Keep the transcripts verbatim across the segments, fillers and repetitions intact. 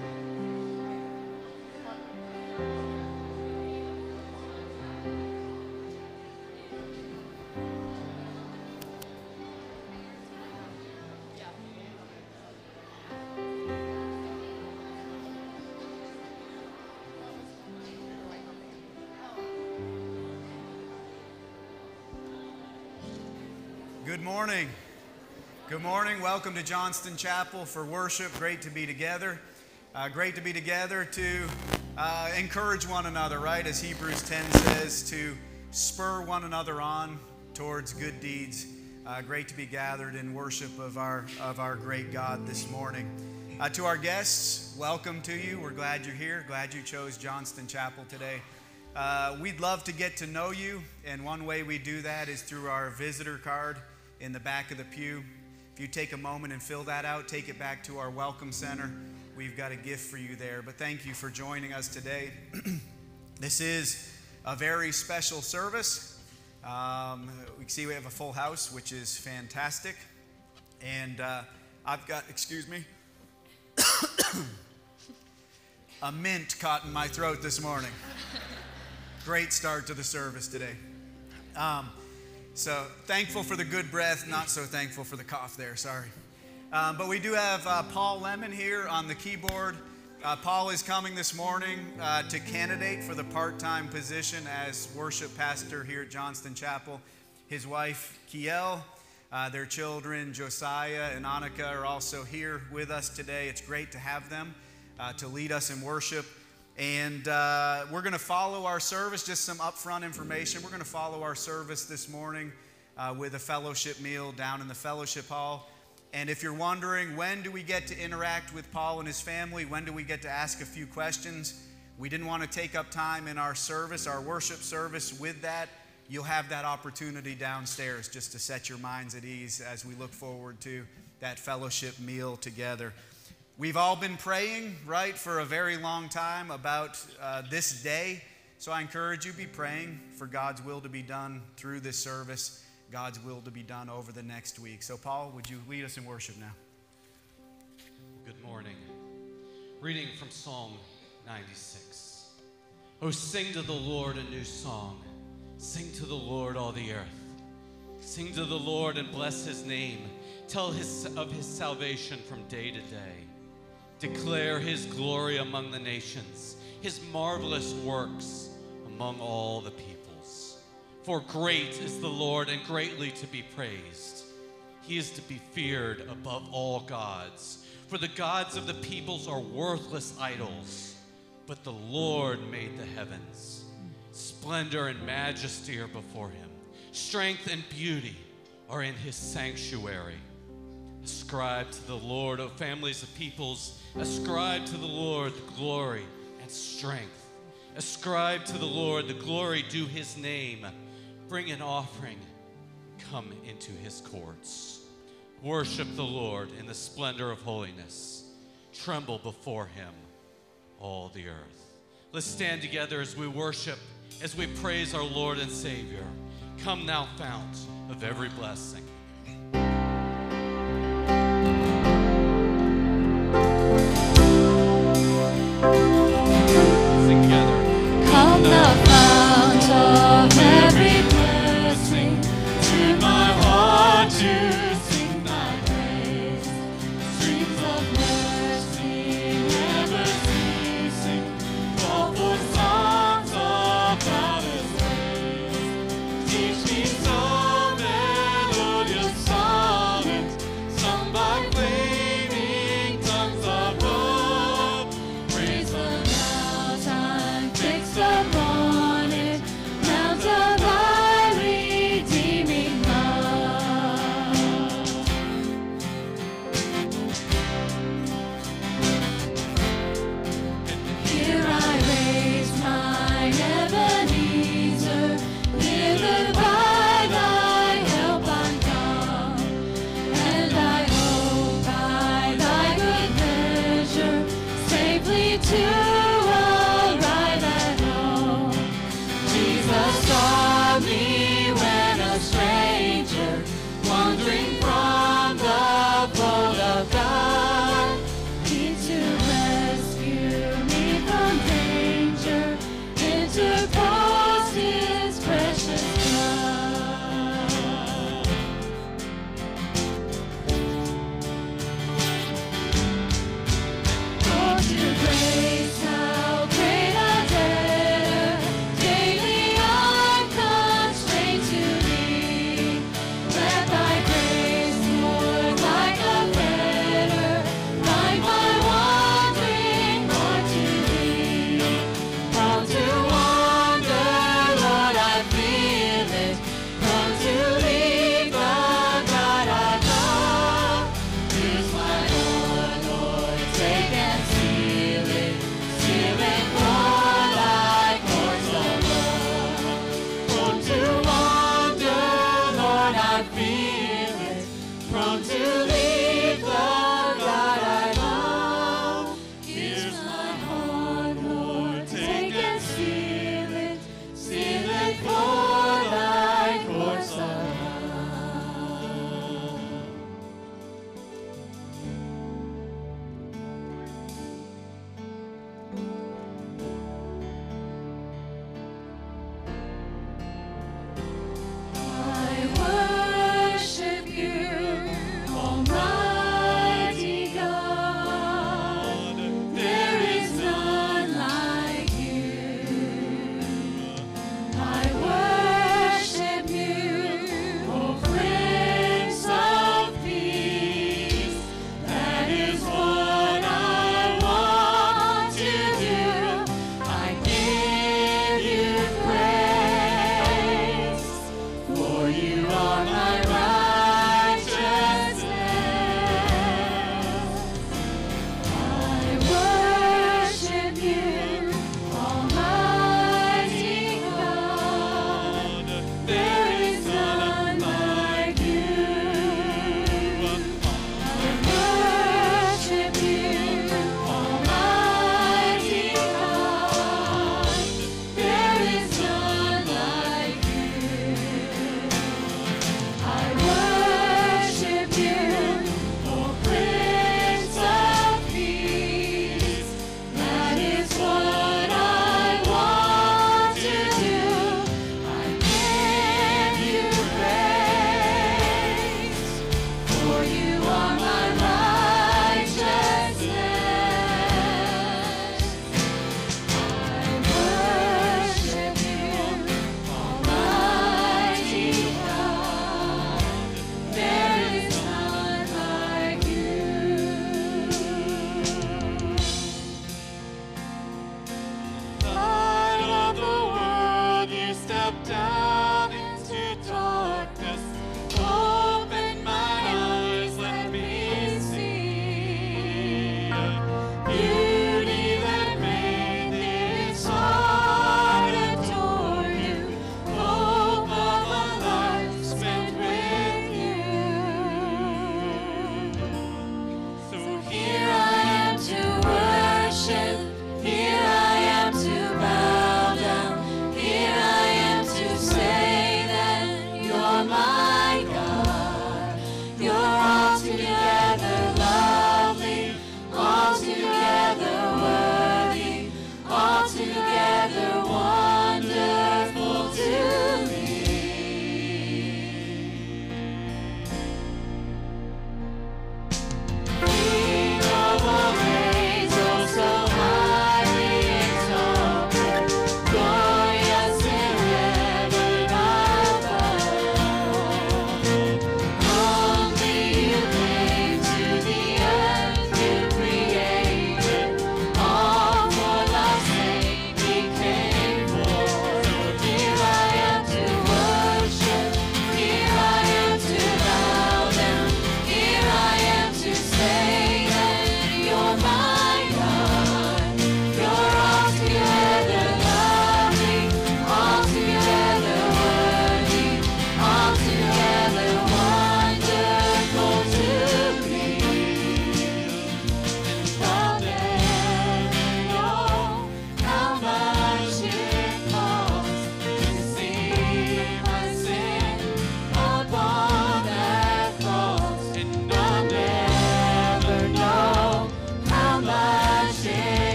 Good morning. Good morning. Welcome to Johnston Chapel for worship. Great to be together. Uh, great to be together to uh, encourage one another, right? As Hebrews ten says, to spur one another on towards good deeds. Uh, great to be gathered in worship of our of our great God this morning. Uh, to our guests, welcome to you. We're glad you're here. Glad you chose Johnston Chapel today. Uh, we'd love to get to know you, and one way we do that is through our visitor card in the back of the pew. If you take a moment and fill that out, take it back to our welcome center. We've got a gift for you there. But thank you for joining us today. This is a very special service. Um, we can see we have a full house, which is fantastic. And uh, I've got, excuse me, a mint caught in my throat this morning. Great start to the service today. Um, so thankful for the good breath, not so thankful for the cough there, sorry. Um, but we do have uh, Paul Lemon here on the keyboard. Uh, Paul is coming this morning uh, to candidate for the part-time position as worship pastor here at Johnston Chapel. His wife, Kiel, uh, their children, Josiah and Annika, are also here with us today. It's great to have them uh, to lead us in worship. And uh, we're going to follow our service, just some upfront information. We're going to follow our service this morning uh, with a fellowship meal down in the fellowship hall. And if you're wondering, when do we get to interact with Paul and his family? When do we get to ask a few questions? We didn't want to take up time in our service, our worship service with that. You'll have that opportunity downstairs just to set your minds at ease as we look forward to that fellowship meal together. We've all been praying, right, for a very long time about uh, this day. So I encourage you, be praying for God's will to be done through this service, God's will to be done over the next week. So Paul, would you lead us in worship now? Good morning. Reading from Psalm ninety-six. Oh, sing to the Lord a new song. Sing to the Lord, all the earth. Sing to the Lord and bless his name. Tell his, of his salvation from day to day. Declare his glory among the nations, his marvelous works among all the peoples. For great is the Lord and greatly to be praised. He is to be feared above all gods. For the gods of the peoples are worthless idols, but the Lord made the heavens. Splendor and majesty are before him. Strength and beauty are in his sanctuary. Ascribe to the Lord, O families of peoples. Ascribe to the Lord the glory and strength. Ascribe to the Lord the glory due his name. Bring an offering. Come into his courts. Worship the Lord in the splendor of holiness. Tremble before him, all the earth. Let's stand together as we worship, as we praise our Lord and Savior. Come now, fount of every blessing. Sing together. Come the fount of every blessing, to my heart to sing thy praise. Streams of mercy never ceasing, call for songs of Father's praise. Teach me so melodious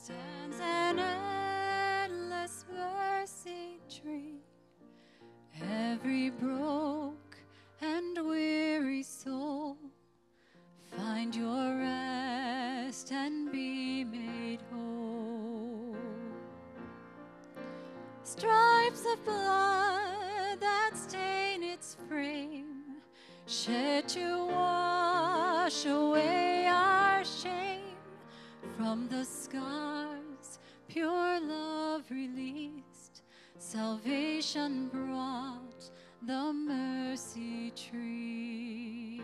stands an endless mercy tree. Every broke and weary soul, find your rest and be made whole. Stripes of blood that stain its frame, shed to wash away our shame. From the scars pure love released, salvation brought the mercy tree.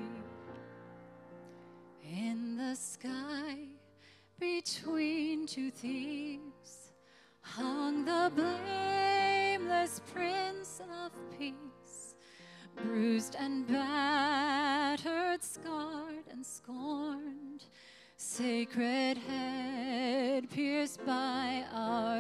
In the sky between two thieves hung the blameless Prince of Peace, bruised and battered, scarred and scorned, sacred head pierced by our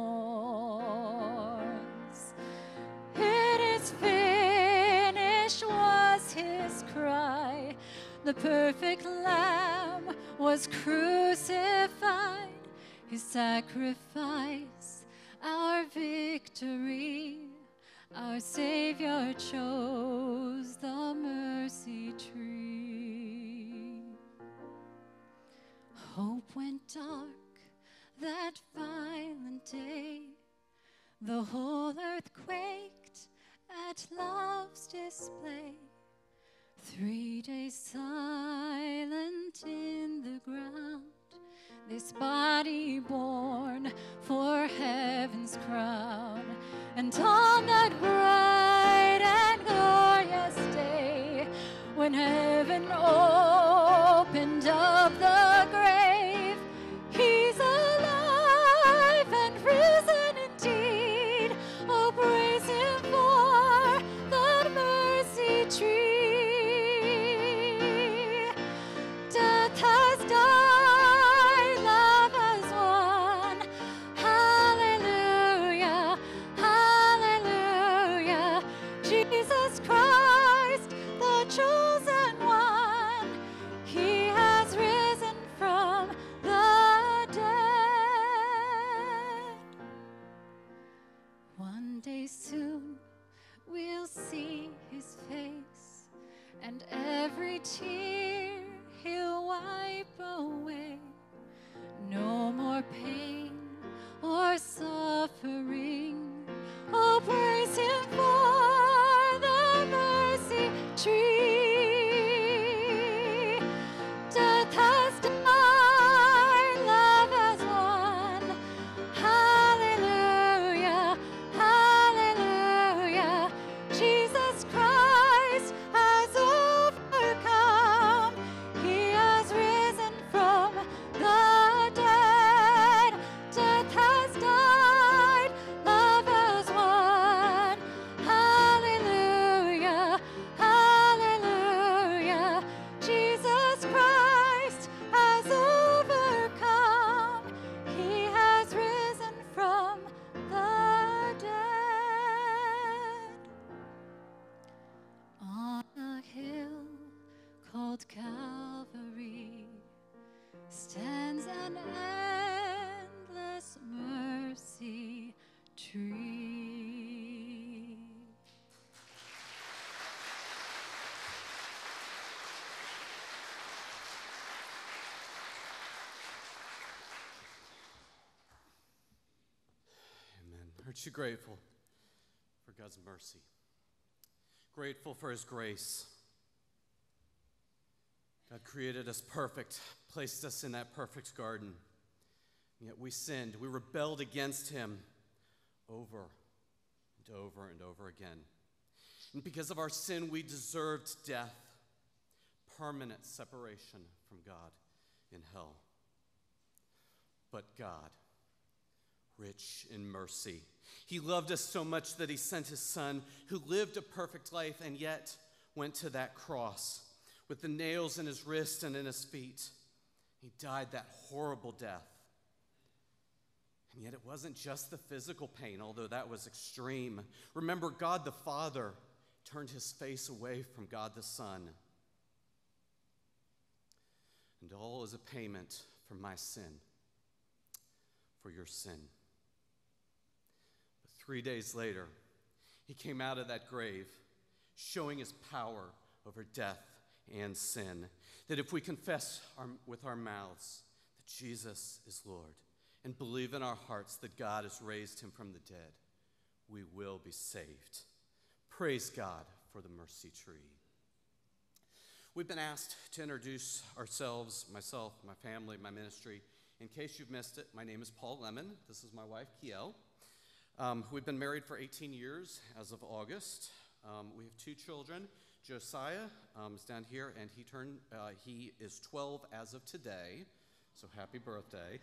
thorns. It is finished was his cry. The perfect Lamb was crucified. His sacrifice, our victory. Our Savior chose the mercy tree. Hope went dark that violent day. The whole earth quaked at love's display. Three days silent in the ground, this body born for heaven's crown. And on that bright and glorious day, when heaven opened up the grave, he's alive and risen indeed. Oh, praise him for the mercy tree. Death has died, love has won. Hallelujah, hallelujah. Jesus Christ, the chosen one, he has risen from the dead. One day soon we'll see his face, and every tear he'll wipe away. No more pain or suffering. Oh, praise him for the mercy tree. Death has died, love has won. Hallelujah, hallelujah. Jesus Christ has overcome. He has risen from the dead. Death has died, love has won. Hallelujah, hallelujah. Jesus Christ has overcome. He has risen from the dead. On a hill called Calvary stands an endless mercy tree. Amen. Aren't you grateful for God's mercy? Grateful for his grace. God created us perfect, placed us in that perfect garden. And yet we sinned. We rebelled against him over and over and over again. And because of our sin, we deserved death, permanent separation from God in hell. But God, rich in mercy, he loved us so much that he sent his son, who lived a perfect life and yet went to that cross with the nails in his wrist and in his feet. He died that horrible death. And yet it wasn't just the physical pain, although that was extreme. Remember, God the Father turned his face away from God the Son. And all is a payment for my sin. for your sin. But three days later, he came out of that grave, showing his power over death and sin. That if we confess our, with our mouths that Jesus is Lord and believe in our hearts that God has raised him from the dead, we will be saved. Praise God for the mercy tree. We've been asked to introduce ourselves, myself, my family, my ministry. In case you've missed it, my name is Paul Lemon. This is my wife, Kiel. Um, we've been married for eighteen years as of August. Um, we have two children. Josiah um, is down here, and he turned, uh, he is twelve as of today, so happy birthday.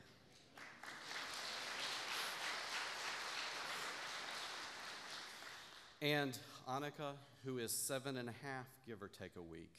And Annika, who is seven and a half, give or take a week.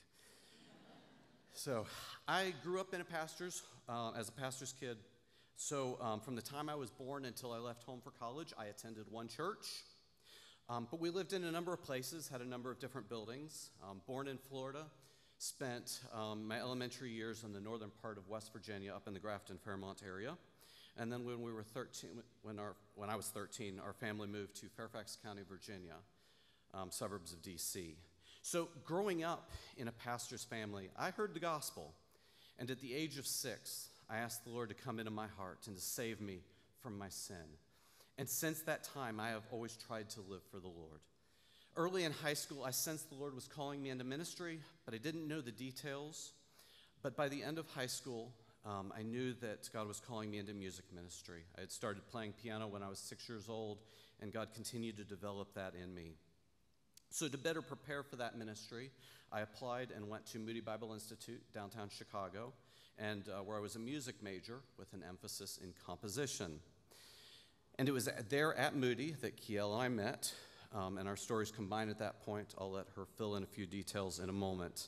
So I grew up in a pastor's, uh, as a pastor's kid. So um, from the time I was born until I left home for college, I attended one church. Um, but we lived in a number of places, had a number of different buildings. Um, born in Florida, spent um, my elementary years in the northern part of West Virginia, up in the Grafton, Fairmont area. And then when we were thirteen, when our when I was thirteen, our family moved to Fairfax County, Virginia, um, suburbs of D C. So growing up in a pastor's family, I heard the gospel. And at the age of six, I asked the Lord to come into my heart and to save me from my sin. And since that time, I have always tried to live for the Lord. Early in high school, I sensed the Lord was calling me into ministry, but I didn't know the details. But by the end of high school, um, I knew that God was calling me into music ministry. I had started playing piano when I was six years old, and God continued to develop that in me. So to better prepare for that ministry, I applied and went to Moody Bible Institute, downtown Chicago, and uh, where I was a music major with an emphasis in composition. And it was there at Moody that Kiel and I met, um, and our stories combined at that point. I'll let her fill in a few details in a moment.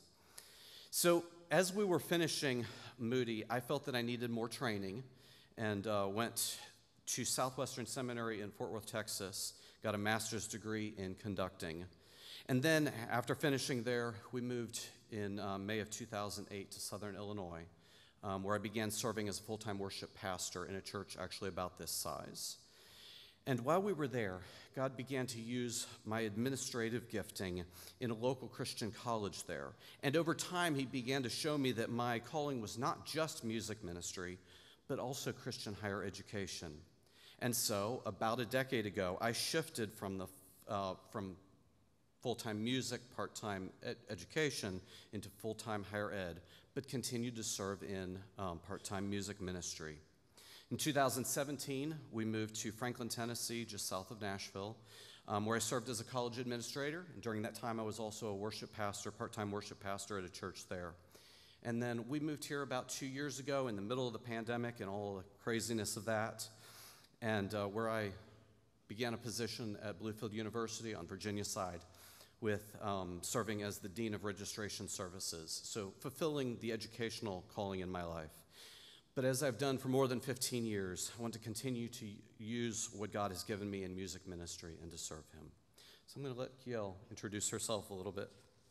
So as we were finishing Moody, I felt that I needed more training, and uh, went to Southwestern Seminary in Fort Worth, Texas, got a master's degree in conducting. And then after finishing there, we moved in uh, May of two thousand eight to Southern Illinois, um, where I began serving as a full-time worship pastor in a church actually about this size. And while we were there, God began to use my administrative gifting in a local Christian college there. And over time, he began to show me that my calling was not just music ministry, but also Christian higher education. And so, about a decade ago, I shifted from the uh, from full-time music, part-time ed- education into full-time higher ed, but continued to serve in um, part-time music ministry. In two thousand seventeen, we moved to Franklin, Tennessee, just south of Nashville, um, where I served as a college administrator. And during that time, I was also a worship pastor, part-time worship pastor at a church there. And then we moved here about two years ago in the middle of the pandemic and all the craziness of that, and uh, where I began a position at Bluefield University on Virginia side with um, serving as the Dean of Registration Services, so fulfilling the educational calling in my life. But as I've done for more than fifteen years, I want to continue to use what God has given me in music ministry and to serve him. So I'm going to let Kiel introduce herself a little bit.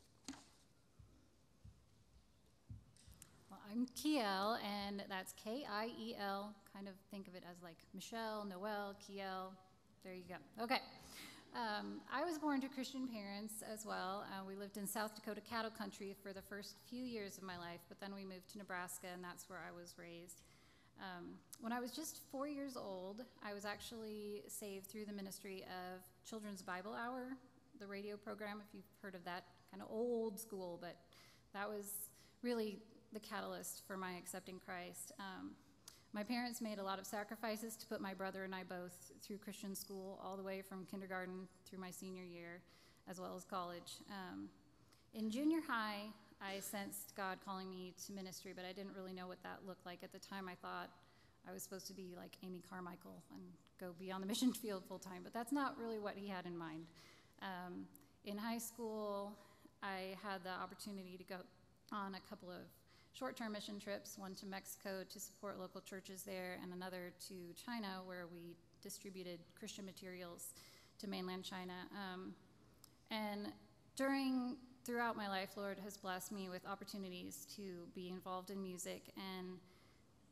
Well, I'm Kiel, and that's K I E L. Kind of think of it as like Michelle, Noel, Kiel. There you go. Okay. Um, I was born to Christian parents as well. Uh, we lived in South Dakota cattle country for the first few years of my life, but then we moved to Nebraska, and that's where I was raised. Um, when I was just four years old, I was actually saved through the ministry of Children's Bible Hour, the radio program, if you've heard of that, kind of old school, but that was really the catalyst for my accepting Christ. Um, My parents made a lot of sacrifices to put my brother and I both through Christian school, all the way from kindergarten through my senior year, as well as college. Um, in junior high, I sensed God calling me to ministry, but I didn't really know what that looked like. At the time, I thought I was supposed to be like Amy Carmichael and go be on the mission field full time, but that's not really what he had in mind. Um, in high school, I had the opportunity to go on a couple of short-term mission trips, one to Mexico to support local churches there, and another to China, where we distributed Christian materials to mainland China. Um, and during, throughout my life, Lord has blessed me with opportunities to be involved in music, and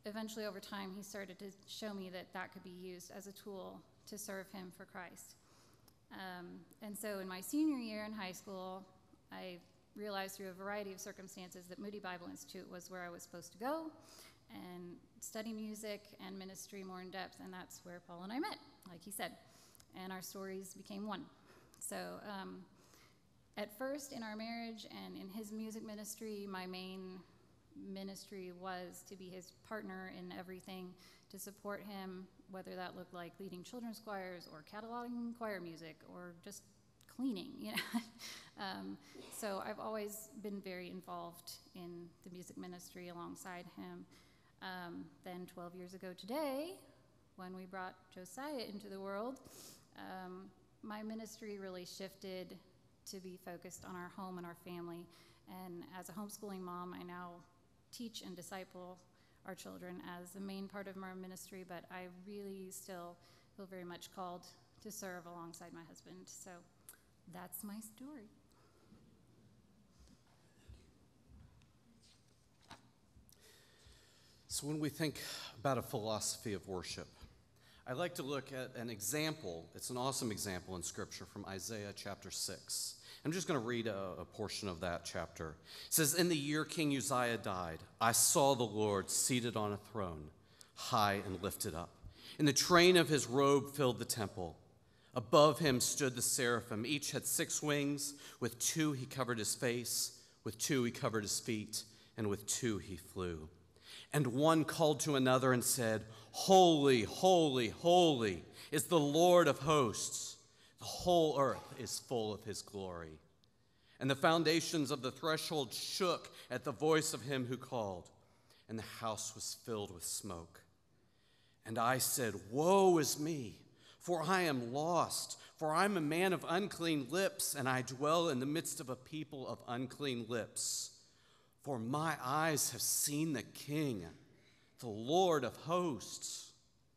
eventually over time, he started to show me that that could be used as a tool to serve him for Christ. Um, and so in my senior year in high school, I realized through a variety of circumstances that Moody Bible Institute was where I was supposed to go and study music and ministry more in depth, and that's where Paul and I met, like he said, and our stories became one. So um, at first in our marriage and in his music ministry, my main ministry was to be his partner in everything, to support him, whether that looked like leading children's choirs or cataloging choir music or just cleaning, you know. um, so I've always been very involved in the music ministry alongside him. Um, then twelve years ago today, when we brought Josiah into the world, um, my ministry really shifted to be focused on our home and our family. And as a homeschooling mom, I now teach and disciple our children as the main part of our ministry, but I really still feel very much called to serve alongside my husband. So that's my story. So when we think about a philosophy of worship, I like to look at an example. It's an awesome example in Scripture from Isaiah chapter six. I'm just going to read a, a portion of that chapter. It says, "In the year King Uzziah died, I saw the Lord seated on a throne, high and lifted up. And the train of his robe filled the temple. Above him stood the seraphim. Each had six wings. With two he covered his face, with two he covered his feet, and with two he flew. And one called to another and said, 'Holy, holy, holy is the Lord of hosts. The whole earth is full of his glory.' And the foundations of the threshold shook at the voice of him who called, and the house was filled with smoke. And I said, 'Woe is me, for I am lost, for I am a man of unclean lips, and I dwell in the midst of a people of unclean lips. For my eyes have seen the King, the Lord of hosts.'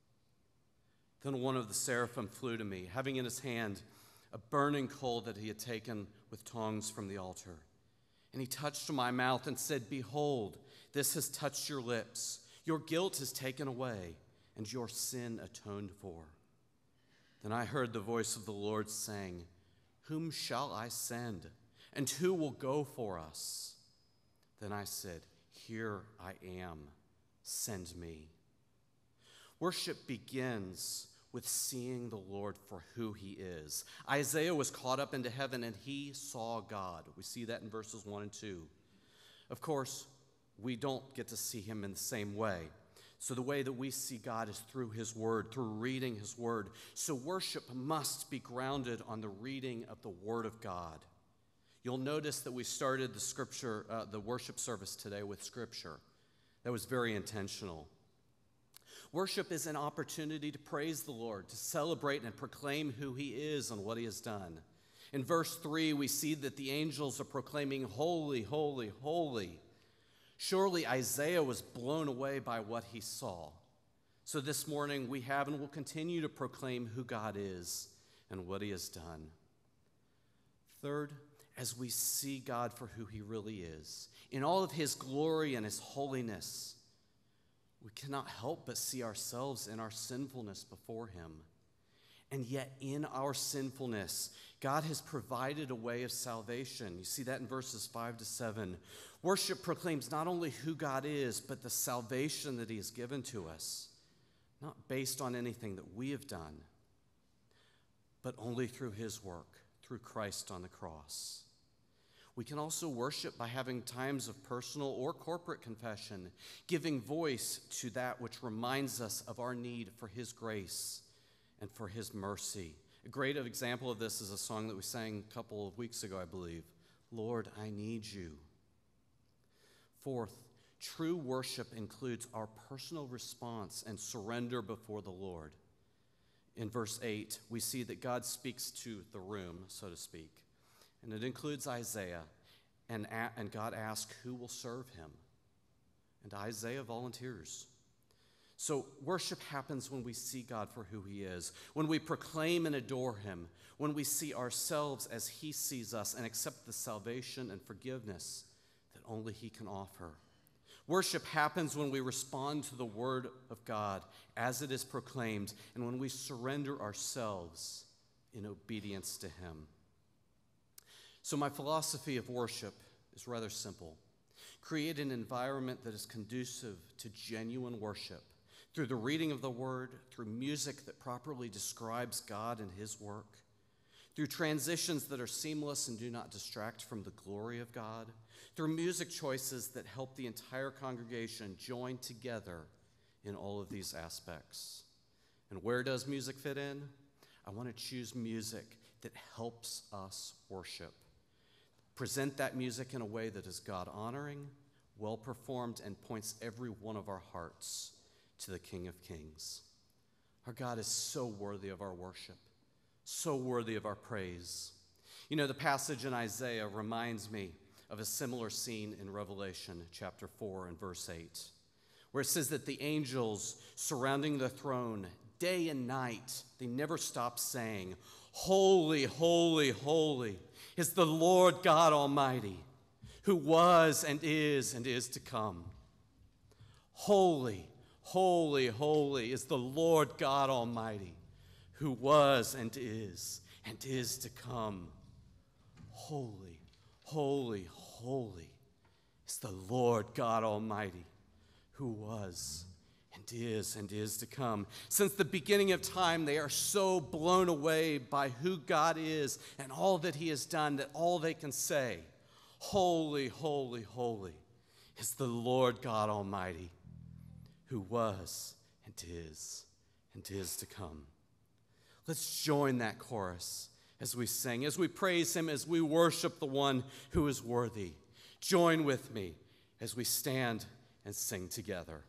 Then one of the seraphim flew to me, having in his hand a burning coal that he had taken with tongs from the altar. And he touched my mouth and said, 'Behold, this has touched your lips. Your guilt is taken away, and your sin atoned for.' Then I heard the voice of the Lord saying, 'Whom shall I send? And who will go for us?' Then I said, 'Here I am. Send me.'" Worship begins with seeing the Lord for who he is. Isaiah was caught up into heaven and he saw God. We see that in verses one and two. Of course, we don't get to see him in the same way. So the way that we see God is through his word, through reading his word. So worship must be grounded on the reading of the word of God. You'll notice that we started the scripture, uh, the worship service today with scripture. That was very intentional. Worship is an opportunity to praise the Lord, to celebrate and proclaim who he is and what he has done. In verse three, we see that the angels are proclaiming, "Holy, holy, holy." Surely Isaiah was blown away by what he saw. So this morning we have and will continue to proclaim who God is and what he has done. Third, as we see God for who he really is, in all of his glory and his holiness, we cannot help but see ourselves in our sinfulness before him. And yet in our sinfulness, God has provided a way of salvation. You see that in verses five to seven. Worship proclaims not only who God is, but the salvation that he has given to us, not based on anything that we have done, but only through his work, through Christ on the cross. We can also worship by having times of personal or corporate confession, giving voice to that which reminds us of our need for his grace and for his mercy. A great example of this is a song that we sang a couple of weeks ago, I believe. "Lord, I need you." Fourth, true worship includes our personal response and surrender before the Lord. In verse eight, we see that God speaks to the room, so to speak. And it includes Isaiah, and, and God asks who will serve him. And Isaiah volunteers. So worship happens when we see God for who he is, when we proclaim and adore him, when we see ourselves as he sees us and accept the salvation and forgiveness that only he can offer. Worship happens when we respond to the word of God as it is proclaimed and when we surrender ourselves in obedience to him. So my philosophy of worship is rather simple. Create an environment that is conducive to genuine worship through the reading of the word, through music that properly describes God and his work, through transitions that are seamless and do not distract from the glory of God, through music choices that help the entire congregation join together in all of these aspects. And where does music fit in? I want to choose music that helps us worship. Present that music in a way that is God-honoring, well-performed, and points every one of our hearts to the King of Kings. Our God is so worthy of our worship, so worthy of our praise. You know, the passage in Isaiah reminds me of a similar scene in Revelation chapter four and verse eight, where it says that the angels surrounding the throne, day and night, they never stop saying, "Holy, holy, holy is the Lord God Almighty, who was and is and is to come." Holy, holy, holy is the Lord God Almighty, who was and is and is to come. Holy, holy, holy is the Lord God Almighty, who was and is and is to come. Since the beginning of time, they are so blown away by who God is and all that he has done that all they can say, "Holy, holy, holy is the Lord God Almighty, who was and is and is to come." Let's join that chorus as we sing, as we praise him, as we worship the one who is worthy. Join with me as we stand and sing together.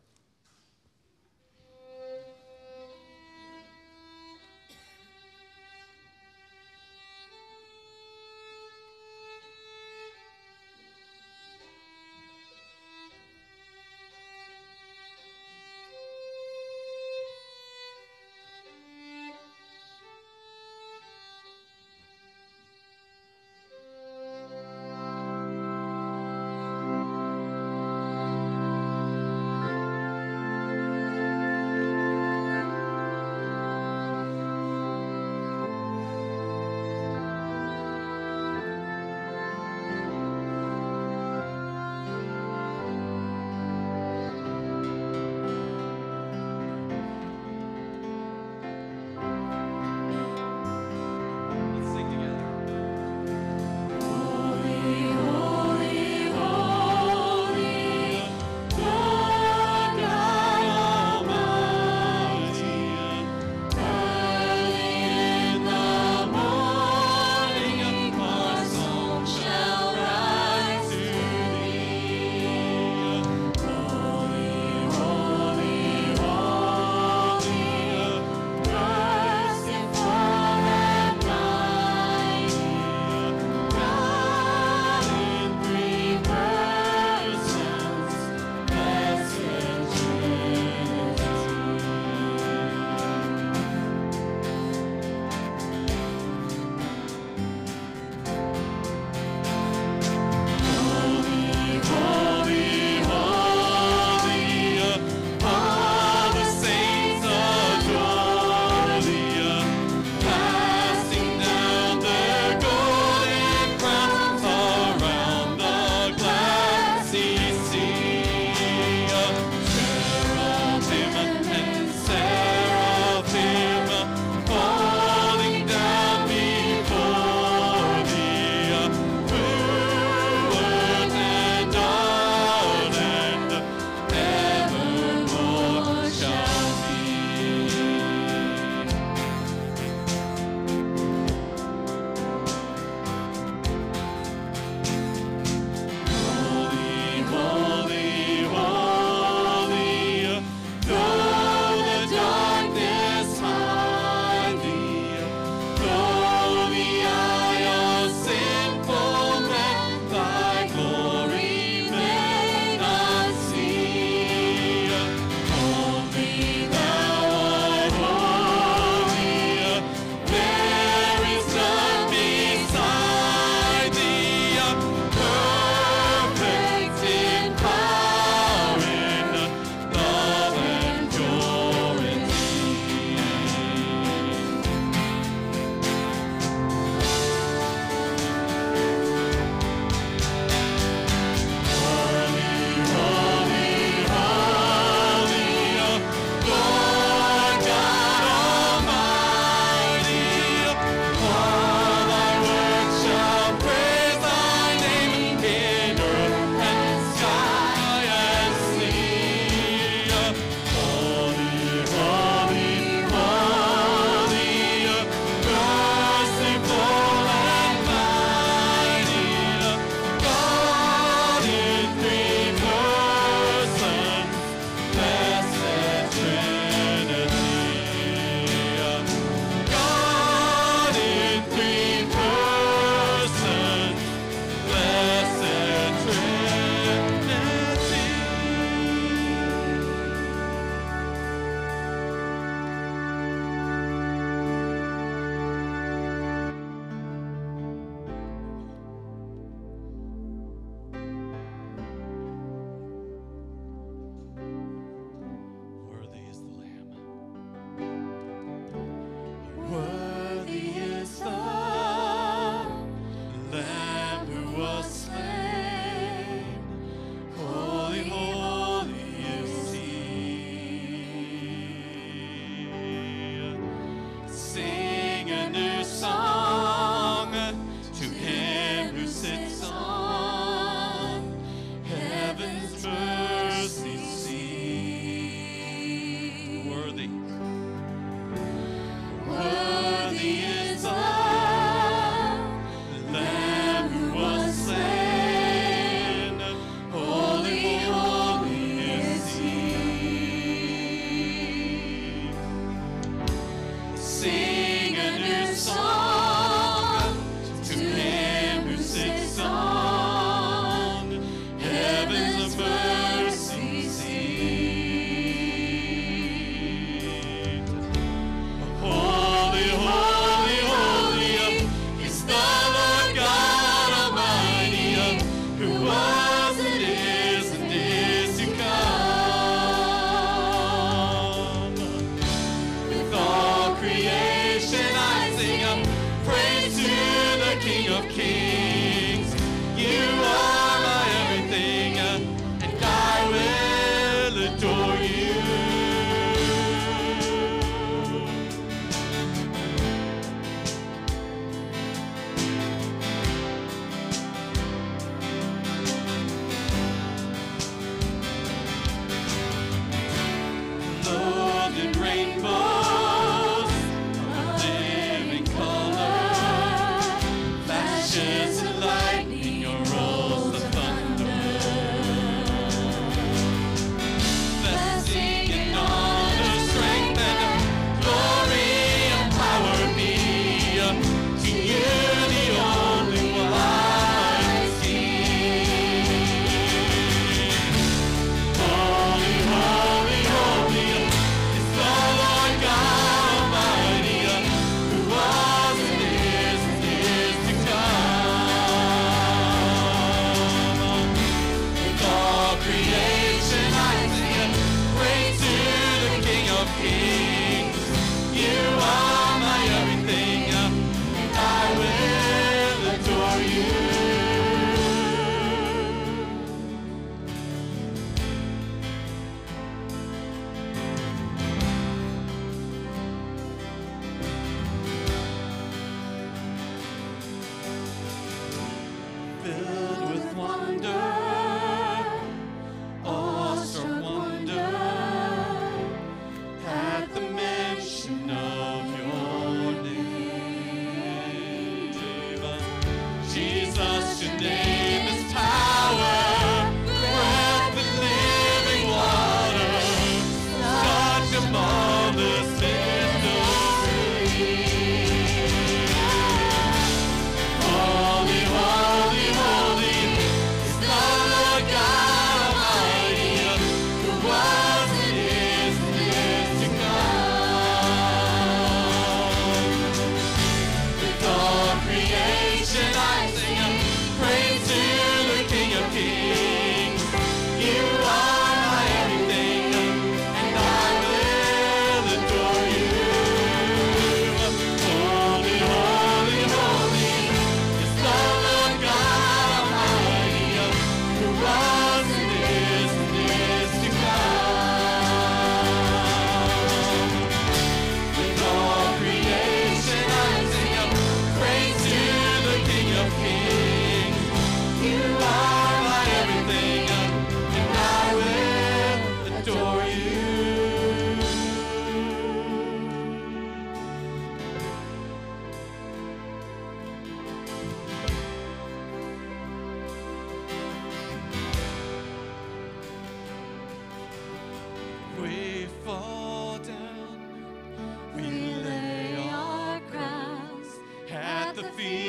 the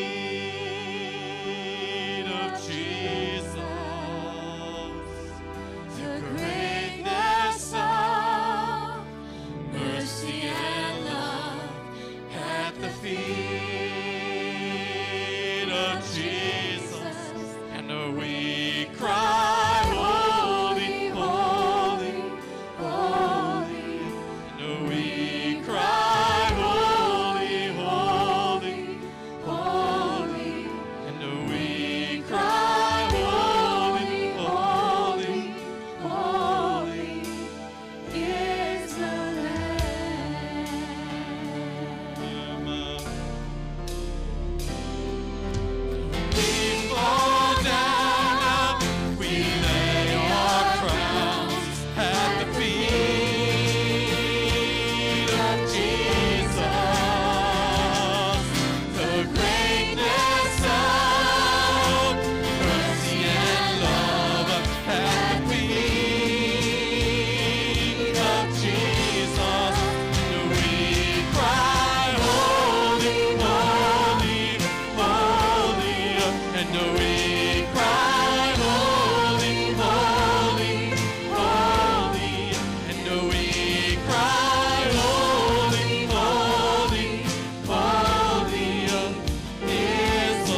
feet of Jesus. The greatness of mercy and love at the feet of Jesus. And we cry, holy, holy, holy. And we cry, holy, holy, holy. And we cry, holy, holy, holy is the Lamb. We fall down now, we lay our crowns at the feet of Jesus. The greatness of mercy and love at the feet of Jesus. And we cry, holy, holy, holy. And we cry, holy, holy, holy. And we cry, holy, holy, holy is the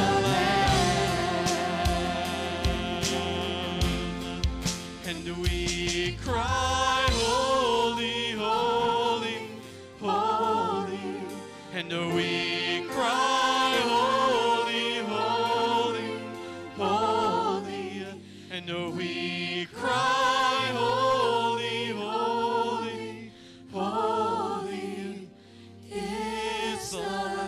Lamb. And we cry, holy, holy, holy. And we cry, holy, holy, holy. And we cry, holy, holy, holy is the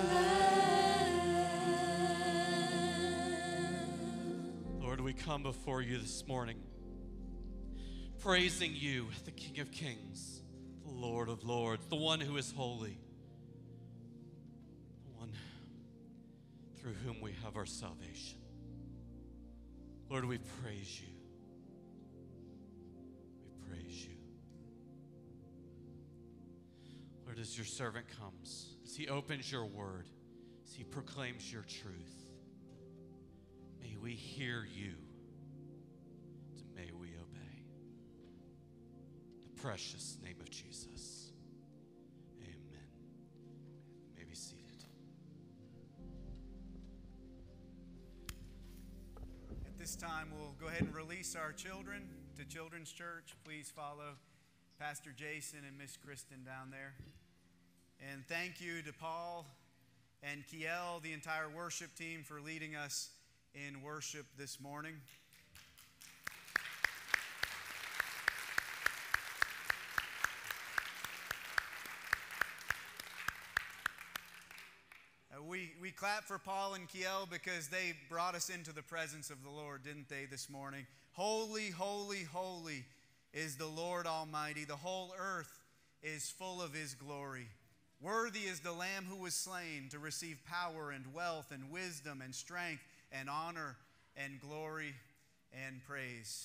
Lamb. Lord, we come before you this morning, praising you, the King of Kings, the Lord of Lords, the one who is holy, the one through whom we have our salvation. Lord, we praise you. We praise you. Lord, as your servant comes, as he opens your word, as he proclaims your truth, may we hear you, and may we obey. In the precious name of Jesus. Amen. You may be seated. At this time, we'll go ahead and release our children to Children's Church. Please follow Pastor Jason and Miss Kristen down there. And thank you to Paul and Kiel, the entire worship team, for leading us in worship this morning. Uh, we, we clap for Paul and Kiel because they brought us into the presence of the Lord, didn't they, this morning? Holy, holy, holy is the Lord Almighty. The whole earth is full of His glory. Worthy is the Lamb who was slain to receive power and wealth and wisdom and strength and honor and glory and praise.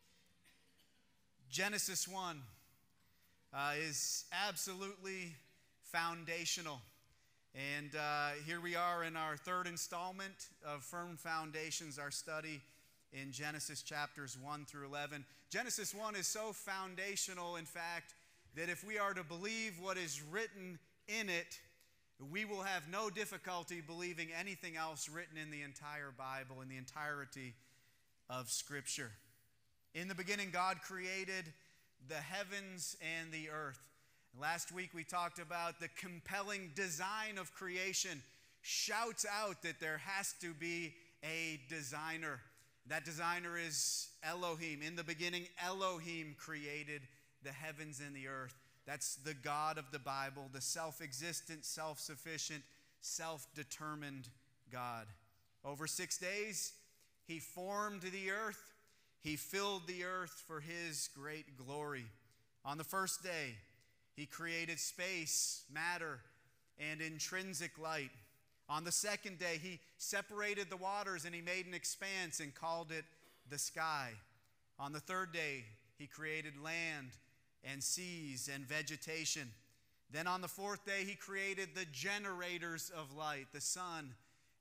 Genesis one uh, is absolutely foundational. And uh, here we are in our third installment of Firm Foundations, our study in Genesis chapters one through eleven. Genesis one is so foundational, in fact, that if we are to believe what is written in it, we will have no difficulty believing anything else written in the entire Bible, in the entirety of Scripture. In the beginning, God created the heavens and the earth. Last week we talked about the compelling design of creation. Shouts out that there has to be a designer. That designer is Elohim. In the beginning, Elohim created the heavens and the earth. That's the God of the Bible, the self-existent, self-sufficient, self-determined God. Over six days, He formed the earth. He filled the earth for His great glory. On the first day, He created space, matter, and intrinsic light. On the second day, He separated the waters and He made an expanse and called it the sky. On the third day, He created land and seas and vegetation. Then on the fourth day, He created the generators of light, the sun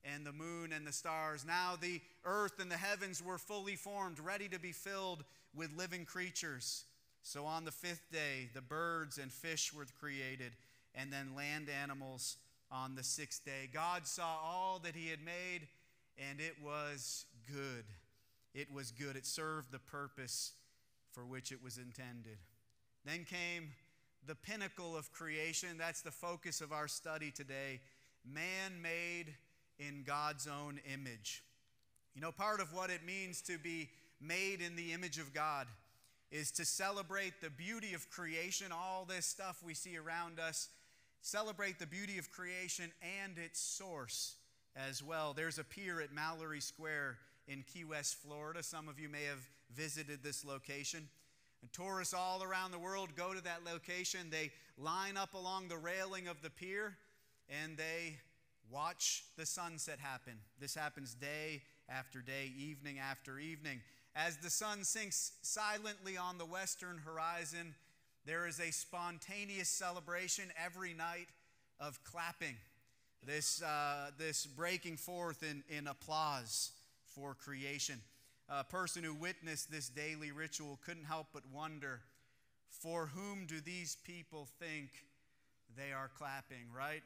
and the moon and the stars. Now the earth and the heavens were fully formed, ready to be filled with living creatures. So on the fifth day, the birds and fish were created, and then land animals on the sixth day. God saw all that he had made, and it was good. It was good. It served the purpose for which it was intended. Then came the pinnacle of creation. That's the focus of our study today. Man made in God's own image. You know, part of what it means to be made in the image of God is to celebrate the beauty of creation, all this stuff we see around us, celebrate the beauty of creation and its source as well. There's a pier at Mallory Square in Key West, Florida. Some of you may have visited this location. And tourists all around the world go to that location. They line up along the railing of the pier, and they watch the sunset happen. This happens day after day, evening after evening. As the sun sinks silently on the western horizon, there is a spontaneous celebration every night of clapping, this, uh, this breaking forth in, in applause for creation. A person who witnessed this daily ritual couldn't help but wonder, for whom do these people think they are clapping, right?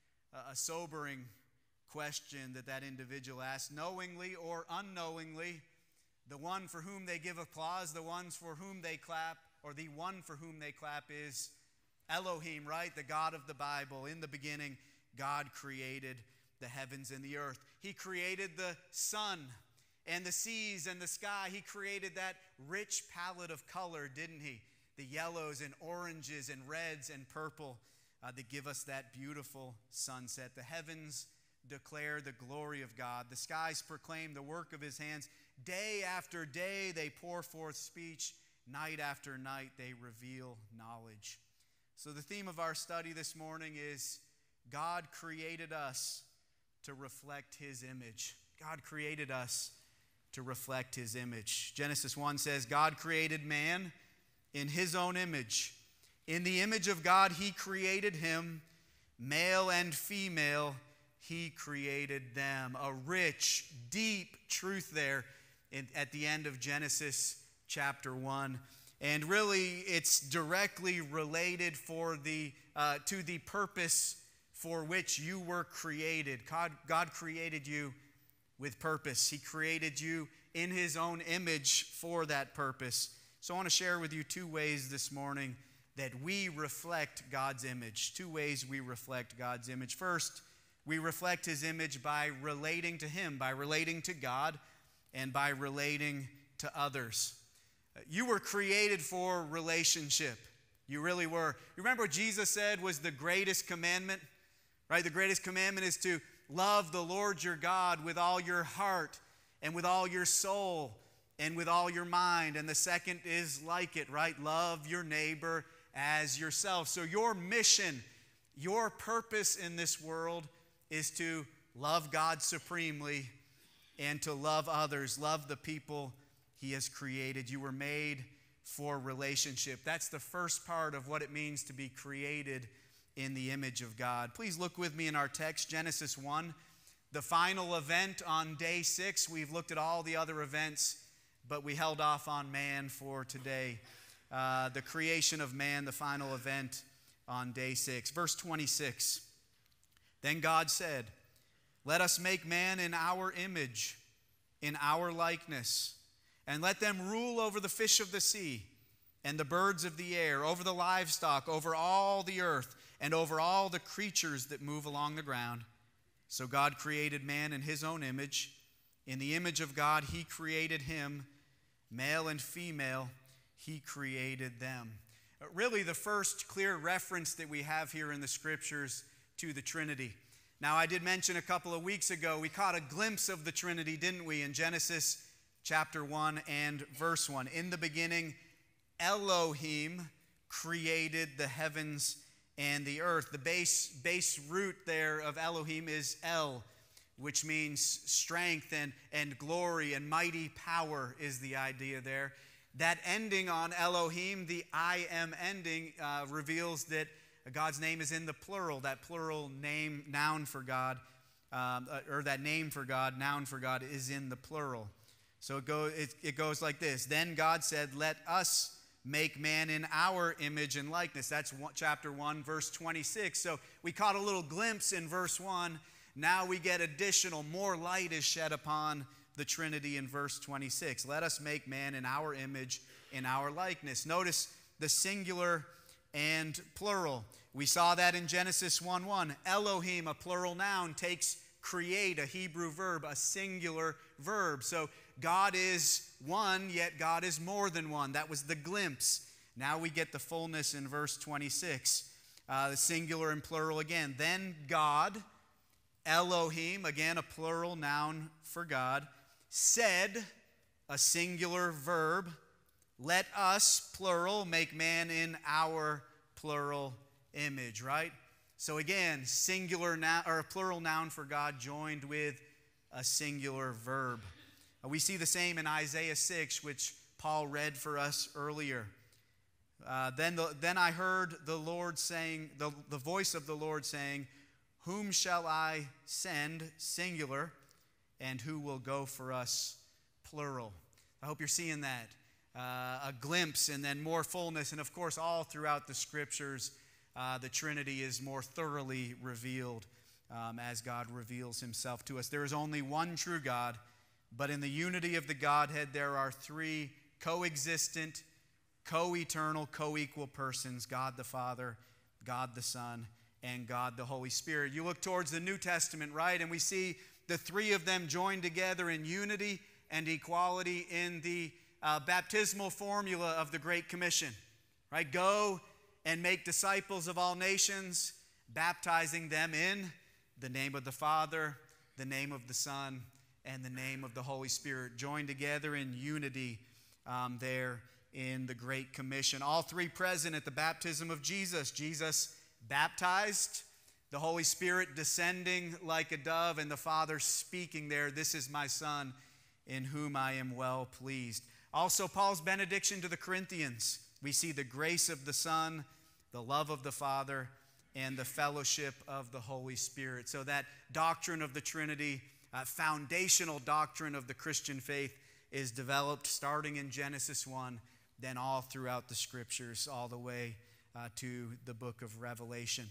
A sobering question that that individual asked. Knowingly or unknowingly, the one for whom they give applause, the ones for whom they clap, or the one for whom they clap is Elohim, right? The God of the Bible. In the beginning, God created the heavens and the earth. He created the sun and the seas and the sky. He created that rich palette of color, didn't he? The yellows and oranges and reds and purple uh, that give us that beautiful sunset. The heavens declare the glory of God. The skies proclaim the work of his hands. Day after day they pour forth speech. Night after night they reveal knowledge. So the theme of our study this morning is God created us to reflect his image. God created us to reflect his image. Genesis one says, God created man in his own image. In the image of God he created him, male and female he created them. A rich, deep truth there in, at the end of Genesis chapter one. And really, it's directly related for the, uh, to the purpose for which you were created. God, God created you with purpose. He created you in his own image for that purpose. So I want to share with you two ways this morning that we reflect God's image. Two ways we reflect God's image. First, we reflect his image by relating to him, by relating to God, and by relating to others. You were created for relationship. You really were. You remember what Jesus said was the greatest commandment? Right? The greatest commandment is to love the Lord your God with all your heart and with all your soul and with all your mind. And the second is like it, right? Love your neighbor as yourself. So your mission, your purpose in this world is to love God supremely and to love others, love the people he has created. You were made for relationship. That's the first part of what it means to be created in the image of God. Please look with me in our text, Genesis one, the final event on day six. We've looked at all the other events, but we held off on man for today. Uh, the creation of man, the final event on day six. Verse twenty-six, then God said, let us make man in our image, in our likeness, and let them rule over the fish of the sea and the birds of the air, over the livestock, over all the earth, and over all the creatures that move along the ground. So God created man in his own image. In the image of God, he created him. Male and female, he created them. Really, the first clear reference that we have here in the Scriptures to the Trinity. Now, I did mention a couple of weeks ago, we caught a glimpse of the Trinity, didn't we, in Genesis chapter one and verse one. In the beginning, Elohim created the heavens and the earth. The base, base root there of Elohim is El, which means strength and, and glory and mighty power is the idea there. That ending on Elohim, the I am ending, uh, reveals that God's name is in the plural, that plural name, noun for God. um, or that name for God, noun for God, is in the plural. So it, go, it, it goes like this. Then God said, let us make man in our image and likeness. That's one, chapter one, verse twenty-six. So we caught a little glimpse in verse one. Now we get additional, more light is shed upon the Trinity in verse twenty-six. Let us make man in our image, in our likeness. Notice the singular and plural. We saw that in Genesis one one. Elohim, a plural noun, takes create, a Hebrew verb, a singular verb. So God is one, yet God is more than one. That was the glimpse. Now we get the fullness in verse twenty-six. Uh, the singular and plural again. Then God, Elohim, again a plural noun for God, said, a singular verb, let us, plural, make man in our plural image, right? So again, singular noun, or a plural noun for God joined with a singular verb. Uh, we see the same in Isaiah six, which Paul read for us earlier. Uh, then, the, then I heard the Lord saying, the, the voice of the Lord saying, whom shall I send, singular, and who will go for us, plural? I hope you're seeing that. Uh, a glimpse and then more fullness. And of course, all throughout the Scriptures, uh, the Trinity is more thoroughly revealed um, as God reveals himself to us. There is only one true God, but in the unity of the Godhead, there are three coexistent, co-eternal, co-equal persons, God the Father, God the Son, and God the Holy Spirit. You look towards the New Testament, right, and we see the three of them joined together in unity and equality in the uh, baptismal formula of the Great Commission, right? Go and make disciples of all nations, baptizing them in the name of the Father, the name of the Son, and the name of the Holy Spirit, joined together in unity um, there in the Great Commission. All three present at the baptism of Jesus. Jesus baptized, the Holy Spirit descending like a dove, and the Father speaking there, this is my Son, in whom I am well pleased. Also, Paul's benediction to the Corinthians. We see the grace of the Son, the love of the Father, and the fellowship of the Holy Spirit. So that doctrine of the Trinity, uh, foundational doctrine of the Christian faith, is developed starting in Genesis one, then all throughout the Scriptures, all the way uh, to the book of Revelation.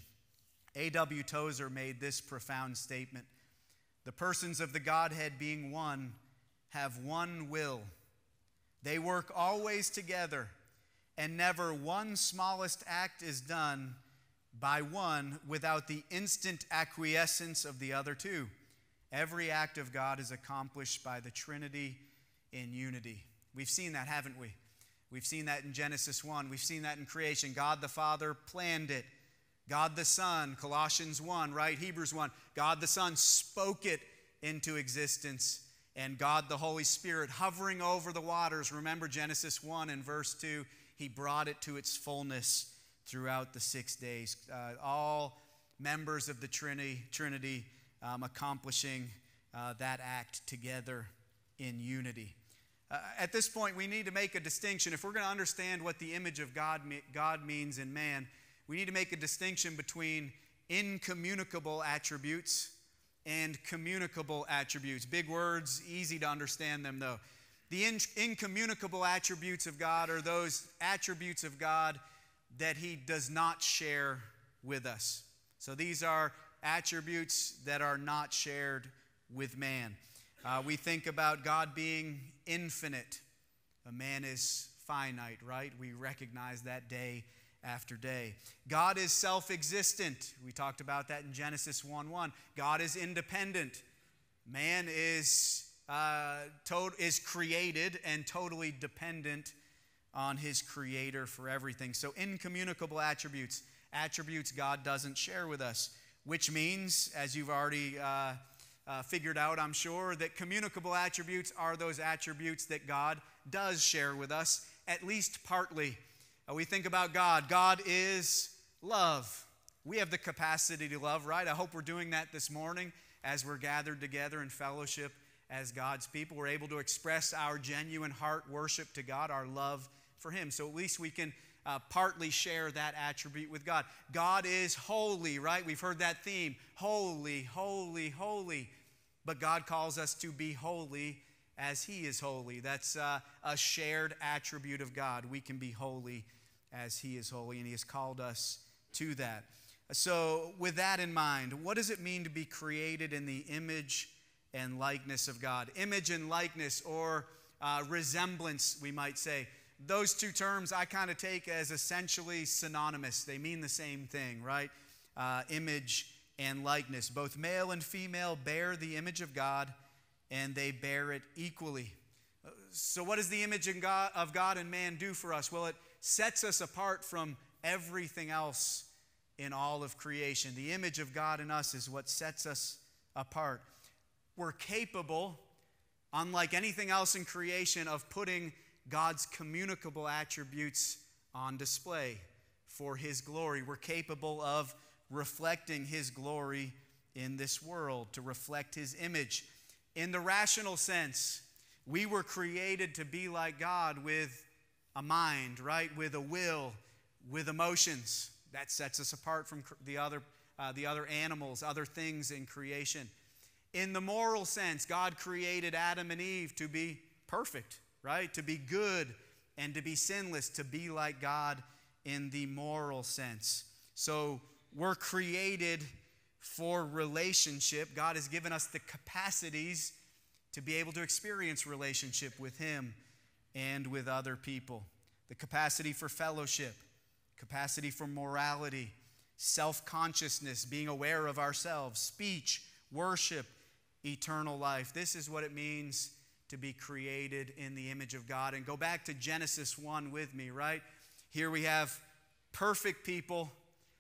A W Tozer made this profound statement: the persons of the Godhead being one have one will. They work always together, and never one smallest act is done by one without the instant acquiescence of the other two. Every act of God is accomplished by the Trinity in unity. We've seen that, haven't we? We've seen that in Genesis one. We've seen that in creation. God the Father planned it. God the Son, Colossians one, right? Hebrews one. God the Son spoke it into existence. And God the Holy Spirit hovering over the waters. Remember Genesis one and verse two. He brought it to its fullness throughout the six days. Uh, all members of the Trinity, Trinity um, accomplishing uh, that act together in unity. Uh, at this point, we need to make a distinction. If we're going to understand what the image of God, me- God means in man, we need to make a distinction between incommunicable attributes and communicable attributes. Big words, easy to understand them though. The in- incommunicable attributes of God are those attributes of God that he does not share with us. So these are attributes that are not shared with man. Uh, we think about God being infinite. A man is finite, right? We recognize that day after day. God is self-existent. We talked about that in Genesis one one. God is independent. Man is uh, to- is created and totally dependent on his Creator for everything. So incommunicable attributes, attributes God doesn't share with us, which means, as you've already uh, uh, figured out, I'm sure, that communicable attributes are those attributes that God does share with us, at least partly. Uh, we think about God. God is love. We have the capacity to love, right? I hope we're doing that this morning as we're gathered together in fellowship as God's people. We're able to express our genuine heart worship to God, our love for him. So at least we can uh, partly share that attribute with God. God is holy, right? We've heard that theme. Holy, holy, holy. But God calls us to be holy as He is holy. That's uh, a shared attribute of God. We can be holy as He is holy, and He has called us to that. So with that in mind, what does it mean to be created in the image and likeness of God? Image and likeness, or uh, resemblance, we might say. Those two terms I kind of take as essentially synonymous. They mean the same thing, right? Uh, image and likeness. Both male and female bear the image of God, and they bear it equally. So what does the image of God and man do for us? Well, it sets us apart from everything else in all of creation. The image of God in us is what sets us apart. We're capable, unlike anything else in creation, of putting God's communicable attributes on display for His glory. We're capable of reflecting His glory in this world, to reflect His image. In the rational sense, we were created to be like God with a mind, right? With a will, with emotions. That sets us apart from the other, uh, the other animals, other things in creation. In the moral sense, God created Adam and Eve to be perfect, right? To be good and to be sinless, to be like God in the moral sense. So we're created for relationship. God has given us the capacities to be able to experience relationship with Him and with other people. The capacity for fellowship, capacity for morality, self-consciousness, being aware of ourselves, speech, worship, eternal life. This is what it means to be created in the image of God. And go back to Genesis one with me, right? Here we have perfect people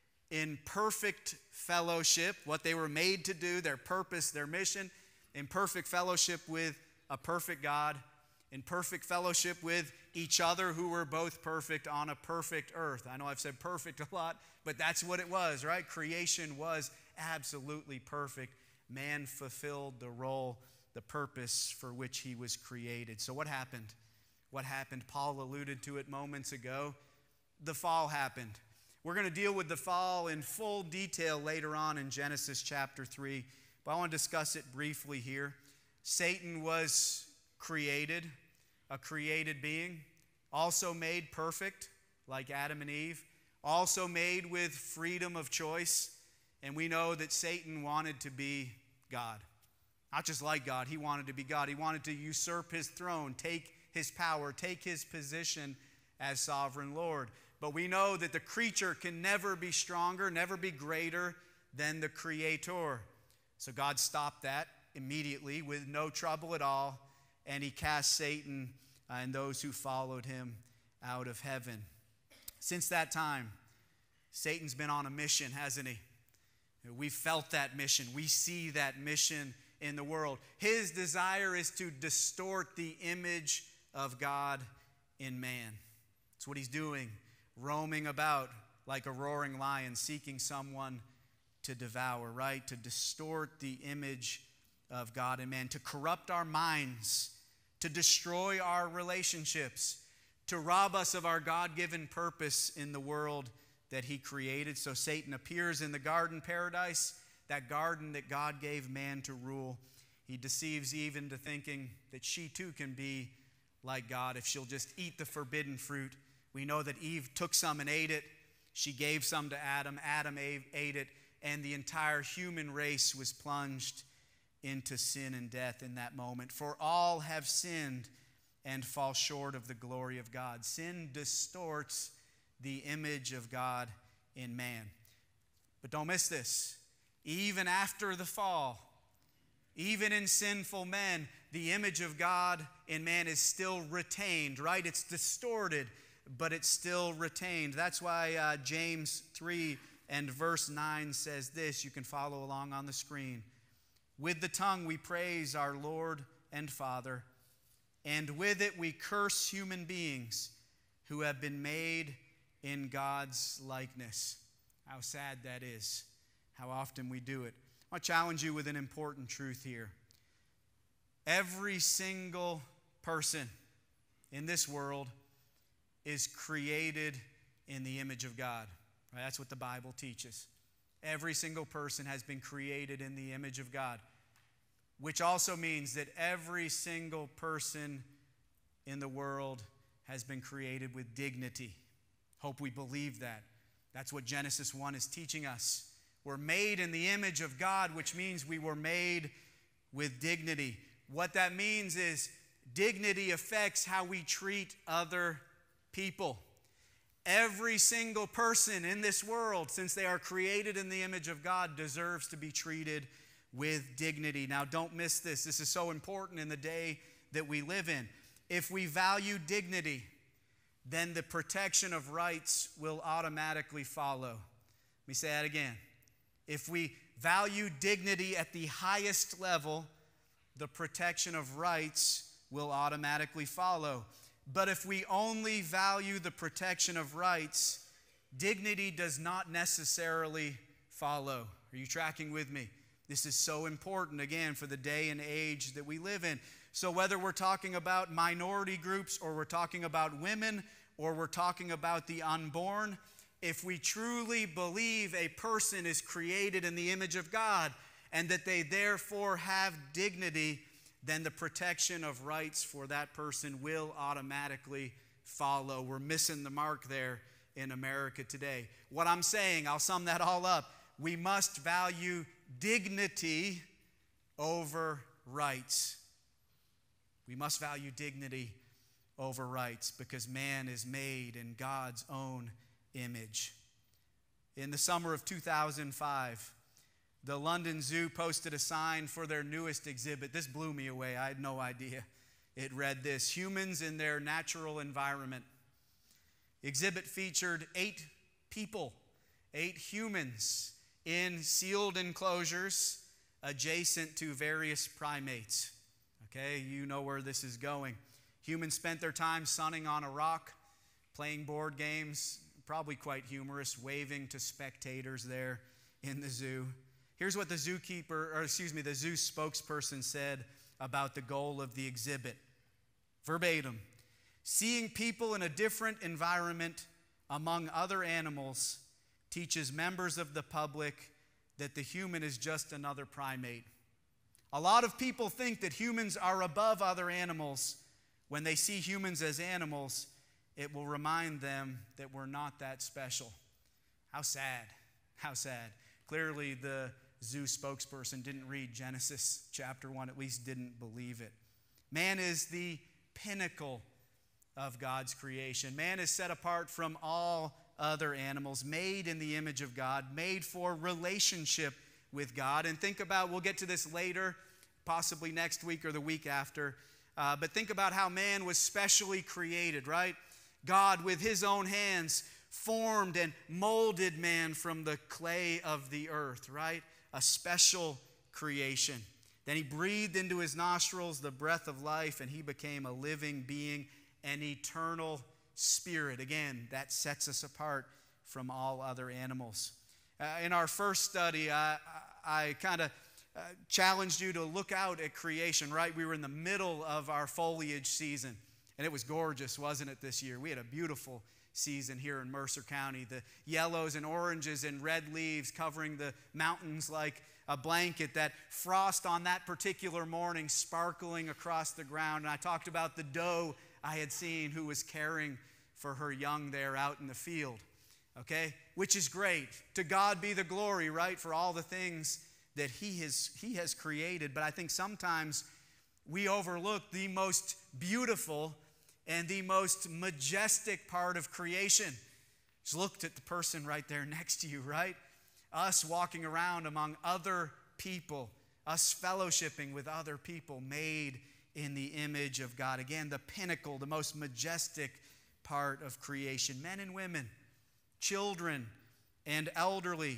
in perfect fellowship, what they were made to do, their purpose, their mission, in perfect fellowship with a perfect God, in perfect fellowship with each other who were both perfect on a perfect earth. I know I've said perfect a lot, but that's what it was, right? Creation was absolutely perfect. Man fulfilled the role, the purpose for which he was created. So what happened? What happened? Paul alluded to it moments ago. The fall happened. We're going to deal with the fall in full detail later on in Genesis chapter three, but I want to discuss it briefly here. Satan was created, a created being, also made perfect like Adam and Eve, also made with freedom of choice. And we know that Satan wanted to be God. Not just like God, he wanted to be God. He wanted to usurp his throne, take his power, take his position as sovereign Lord. But we know that the creature can never be stronger, never be greater than the Creator. So God stopped that immediately with no trouble at all, and he cast Satan uh, and those who followed him out of heaven. Since that time, Satan's been on a mission, hasn't he? We've felt that mission. We see that mission in the world. His desire is to distort the image of God in man. That's what he's doing, roaming about like a roaring lion, seeking someone to devour, right? To distort the image of God in man, to corrupt our minds, to destroy our relationships, to rob us of our God-given purpose in the world that he created. So Satan appears in the garden paradise, that garden that God gave man to rule. He deceives Eve into thinking that she too can be like God if she'll just eat the forbidden fruit. We know that Eve took some and ate it. She gave some to Adam. Adam ate it. And the entire human race was plunged into sin and death in that moment. For all have sinned and fall short of the glory of God. Sin distorts the image of God in man. But don't miss this. Even after the fall, even in sinful men, the image of God in man is still retained, right? It's distorted, but it's still retained. That's why uh, James three and verse nine says this. You can follow along on the screen. With the tongue we praise our Lord and Father, and with it we curse human beings who have been made in God's likeness. How sad that is, how often we do it. I want to challenge you with an important truth here. Every single person in this world is created in the image of God. Right? That's what the Bible teaches. Every single person has been created in the image of God, which also means that every single person in the world has been created with dignity. Hope we believe that. That's what Genesis one is teaching us. We're made in the image of God, which means we were made with dignity. What that means is dignity affects how we treat other people. Every single person in this world, since they are created in the image of God, deserves to be treated with dignity. Now, don't miss this. This is so important in the day that we live in. If we value dignity, then the protection of rights will automatically follow. Let me say that again. If we value dignity at the highest level, the protection of rights will automatically follow. But if we only value the protection of rights, dignity does not necessarily follow. Are you tracking with me? This is so important, again, for the day and age that we live in. So whether we're talking about minority groups, or we're talking about women, or we're talking about the unborn, if we truly believe a person is created in the image of God and that they therefore have dignity, then the protection of rights for that person will automatically follow. We're missing the mark there in America today. What I'm saying, I'll sum that all up. We must value dignity over rights. We must value dignity over rights because man is made in God's own image. In the summer of two thousand five, the London Zoo posted a sign for their newest exhibit. This blew me away. I had no idea. It read this: humans in their natural environment. The exhibit featured eight people, eight humans in sealed enclosures adjacent to various primates. Okay, you know where this is going. Humans spent their time sunning on a rock, playing board games, probably quite humorous, waving to spectators there in the zoo. Here's what the zookeeper, or excuse me, the zoo spokesperson said about the goal of the exhibit. Verbatim: seeing people in a different environment among other animals teaches members of the public that the human is just another primate. A lot of people think that humans are above other animals. When they see humans as animals, it will remind them that we're not that special. How sad. How sad. Clearly, the zoo spokesperson didn't read Genesis chapter one, at least didn't believe it. Man is the pinnacle of God's creation. Man is set apart from all other animals, made in the image of God, made for relationship with God. And think about, we'll get to this later, possibly next week or the week after, uh, but think about how man was specially created, right? God, with his own hands, formed and molded man from the clay of the earth, right? A special creation. Then he breathed into his nostrils the breath of life, and he became a living being, an eternal spirit. Again, that sets us apart from all other animals. Uh, in our first study, I, I, I kind of uh, challenged you to look out at creation, right? We were in the middle of our foliage season, and it was gorgeous, wasn't it, this year? We had a beautiful season here in Mercer County. The yellows and oranges and red leaves covering the mountains like a blanket, that frost on that particular morning sparkling across the ground. And I talked about the doe I had seen who was caring for her young there out in the field, okay? Which is great. To God be the glory, right, for all the things that he has, he has created. But I think sometimes we overlook the most beautiful and the most majestic part of creation. Just looked at the person right there next to you, right? Us walking around among other people, us fellowshipping with other people made in the image of God. Again, the pinnacle, the most majestic part of creation. Men and women, children and elderly,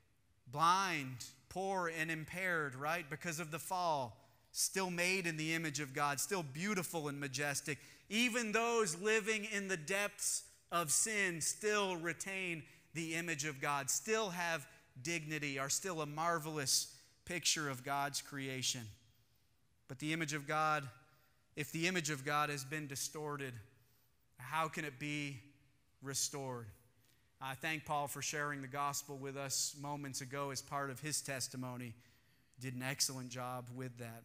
blind, poor and impaired, right? Because of the fall, still made in the image of God, still beautiful and majestic. Even those living in the depths of sin still retain the image of God, still have dignity, are still a marvelous picture of God's creation. But the image of God, if the image of God has been distorted, how can it be restored? I thank Paul for sharing the gospel with us moments ago as part of his testimony. Did an excellent job with that.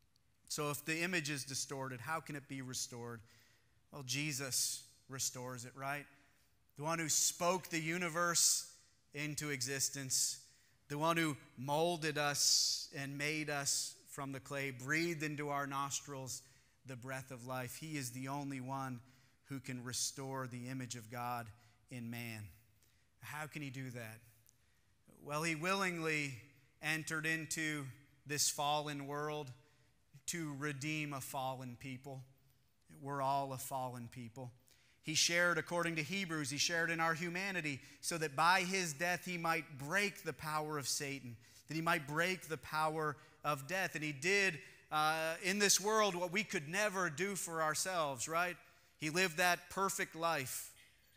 So if the image is distorted, how can it be restored? Well, Jesus restores it, right? The one who spoke the universe into existence, the one who molded us and made us from the clay, breathed into our nostrils the breath of life. He is the only one who can restore the image of God in man. How can he do that? Well, he willingly entered into this fallen world to redeem a fallen people. We're all a fallen people. He shared, according to Hebrews, he shared in our humanity so that by his death he might break the power of Satan, that he might break the power of death. And he did uh, in this world what we could never do for ourselves, right? He lived that perfect life.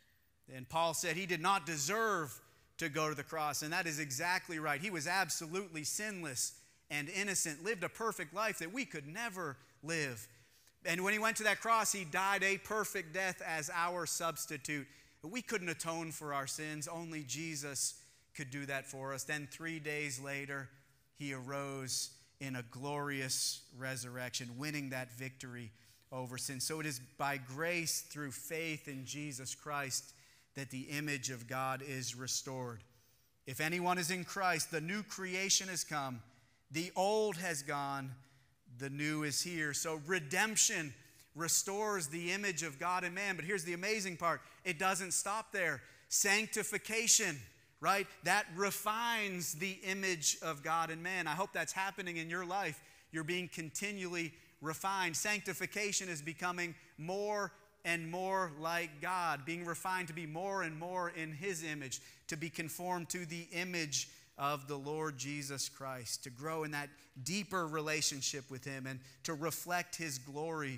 And Paul said he did not deserve to go to the cross. And that is exactly right. He was absolutely sinless and innocent, lived a perfect life that we could never live. And when he went to that cross, he died a perfect death as our substitute. We couldn't atone for our sins. Only Jesus could do that for us. Then three days later, he arose in a glorious resurrection, winning that victory over sin. So it is by grace through faith in Jesus Christ that the image of God is restored. If anyone is in Christ, the new creation has come. The old has gone. The new is here. So redemption restores the image of God in man. But here's the amazing part. It doesn't stop there. Sanctification, right? That refines the image of God in man. I hope that's happening in your life. You're being continually refined. Sanctification is becoming more and more like God, being refined to be more and more in his image, to be conformed to the image of the Lord Jesus Christ, to grow in that deeper relationship with him and to reflect his glory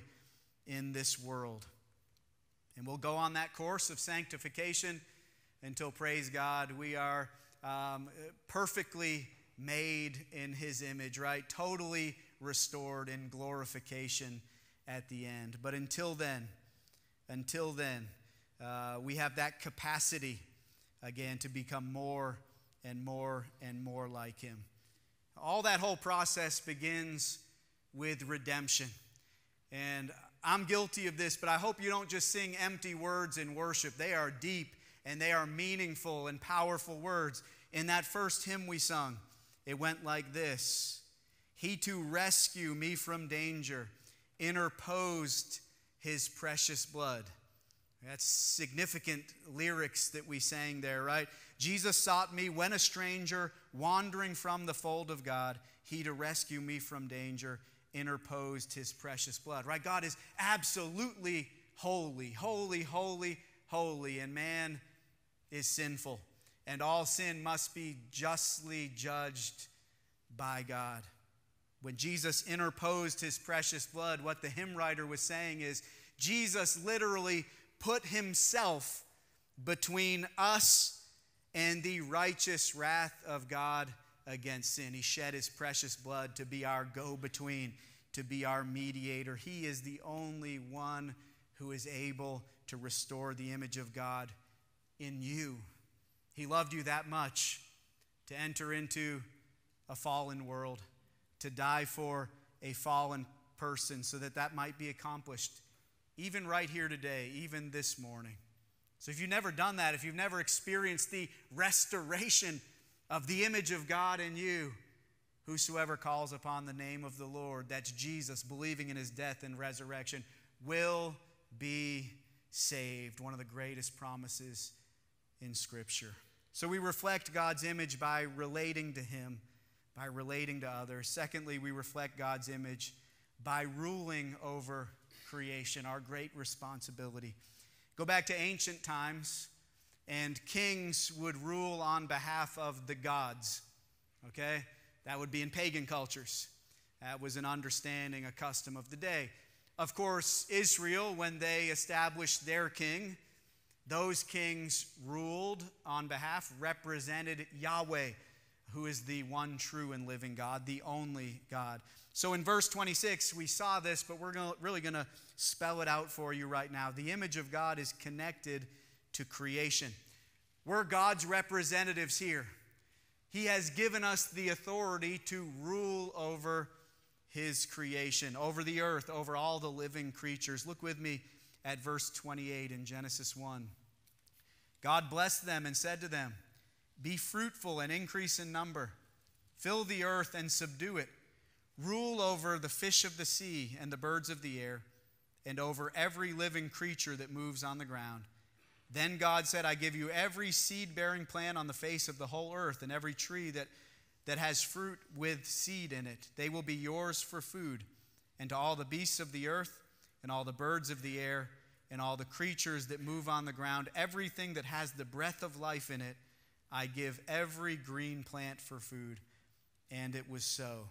in this world. And we'll go on that course of sanctification until, praise God, we are um, perfectly made in his image, right? Totally restored in glorification at the end. But until then, until then, uh, we have that capacity, again, to become more and more and more like him. All that whole process begins with redemption. And I'm guilty of this, but I hope you don't just sing empty words in worship. They are deep and they are meaningful and powerful words. In that first hymn we sung, it went like this: He to rescue me from danger interposed his precious blood. That's significant lyrics that we sang there, right? Jesus sought me when a stranger, wandering from the fold of God. He to rescue me from danger interposed his precious blood, right? God is absolutely holy, holy, holy, holy, and man is sinful. And all sin must be justly judged by God. When Jesus interposed his precious blood, what the hymn writer was saying is, Jesus literally put himself between us and the righteous wrath of God against sin. He shed his precious blood to be our go-between, to be our mediator. He is the only one who is able to restore the image of God in you. He loved you that much to enter into a fallen world, to die for a fallen person so that that might be accomplished. Even right here today, even this morning. So if you've never done that, if you've never experienced the restoration of the image of God in you, whosoever calls upon the name of the Lord, that's Jesus, believing in his death and resurrection, will be saved. One of the greatest promises in Scripture. So we reflect God's image by relating to him, by relating to others. Secondly, we reflect God's image by ruling over creation, our great responsibility. Go back to ancient times, and kings would rule on behalf of the gods. Okay? That would be in pagan cultures. That was an understanding, a custom of the day. Of course, Israel, when they established their king, those kings ruled on behalf, represented Yahweh, who is the one true and living God, the only God. So in verse twenty-six, we saw this, but we're gonna, really going to spell it out for you right now. The image of God is connected to creation. We're God's representatives here. He has given us the authority to rule over His creation, over the earth, over all the living creatures. Look with me at verse twenty-eight in Genesis one. God blessed them and said to them, "Be fruitful and increase in number. Fill the earth and subdue it. Rule over the fish of the sea and the birds of the air, and over every living creature that moves on the ground." Then God said, "I give you every seed-bearing plant on the face of the whole earth, and every tree that, that has fruit with seed in it. They will be yours for food. And to all the beasts of the earth, and all the birds of the air, and all the creatures that move on the ground, everything that has the breath of life in it, I give every green plant for food." And it was so.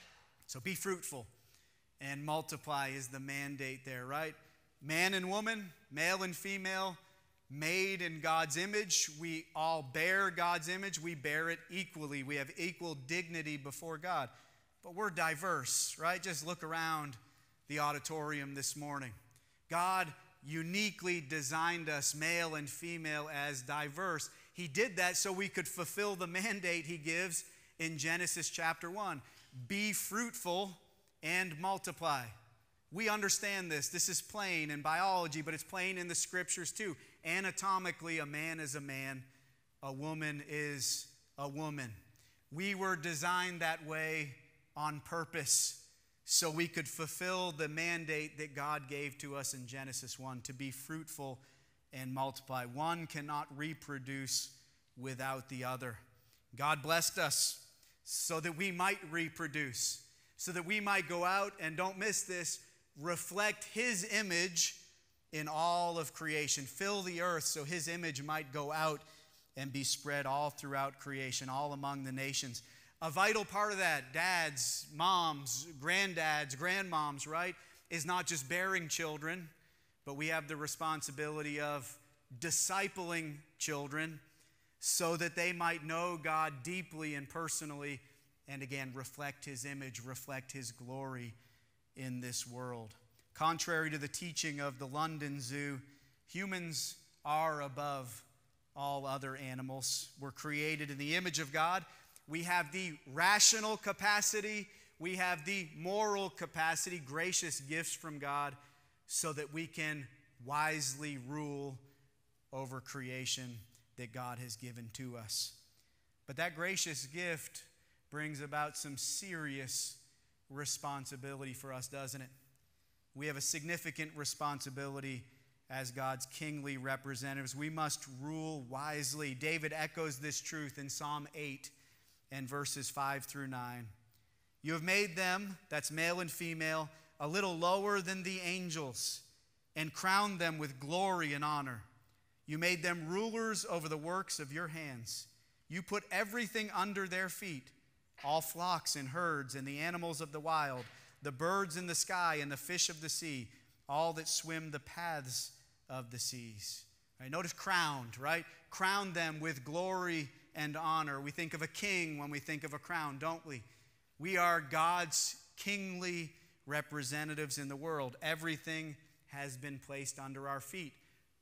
So be fruitful and multiply is the mandate there, right? Man and woman, male and female, made in God's image. We all bear God's image. We bear it equally. We have equal dignity before God. But we're diverse, right? Just look around the auditorium this morning. God uniquely designed us, male and female, as diverse. He did that so we could fulfill the mandate He gives in Genesis chapter one. Be fruitful and multiply. We understand this. This is plain in biology, but it's plain in the scriptures too. Anatomically, a man is a man, a woman is a woman. We were designed that way on purpose so we could fulfill the mandate that God gave to us in Genesis one, to be fruitful and multiply. One cannot reproduce without the other. God blessed us so that we might reproduce, so that we might go out and, don't miss this, reflect His image in all of creation. Fill the earth so His image might go out and be spread all throughout creation, all among the nations. A vital part of that, dads, moms, granddads, grandmoms, right, is not just bearing children, but we have the responsibility of discipling children so that they might know God deeply and personally, and again, reflect His image, reflect His glory in this world. Contrary to the teaching of the London Zoo, humans are above all other animals. We're created in the image of God. We have the rational capacity. We have the moral capacity, gracious gifts from God, so that we can wisely rule over creation that God has given to us. But that gracious gift brings about some serious responsibility for us, doesn't it? We have a significant responsibility as God's kingly representatives. We must rule wisely. David echoes this truth in Psalm eight and verses five through nine. You have made them, that's male and female, a little lower than the angels, and crowned them with glory and honor. You made them rulers over the works of your hands. You put everything under their feet, all flocks and herds and the animals of the wild, the birds in the sky and the fish of the sea, all that swim the paths of the seas. Right, notice crowned, right? Crowned them with glory and honor. We think of a king when we think of a crown, don't we? We are God's kingly representatives in the world. Everything has been placed under our feet.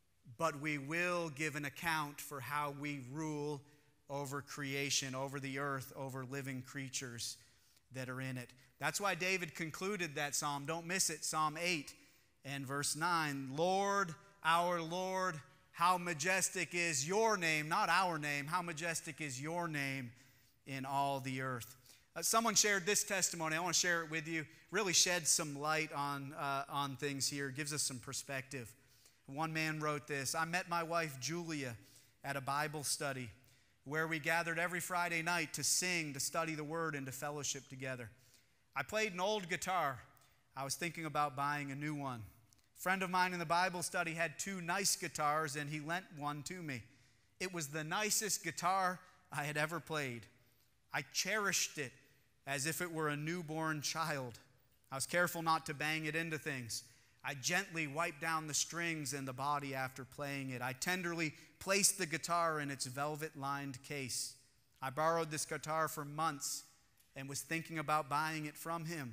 But we will give an account for how we rule over creation, over the earth, over living creatures that are in it. That's why David concluded that psalm. Don't miss it. Psalm eight and verse nine. Lord, our Lord, how majestic is your name, not our name. How majestic is your name in all the earth. Uh, someone shared this testimony. I want to share it with you. Really sheds some light on, uh, on things here. Gives us some perspective. One man wrote this. I met my wife, Julia, at a Bible study where we gathered every Friday night to sing, to study the Word, and to fellowship together. I played an old guitar. I was thinking about buying a new one. A friend of mine in the Bible study had two nice guitars, and he lent one to me. It was the nicest guitar I had ever played. I cherished it as if it were a newborn child. I was careful not to bang it into things. I gently wiped down the strings and the body after playing it. I tenderly placed the guitar in its velvet-lined case. I borrowed this guitar for months and was thinking about buying it from him.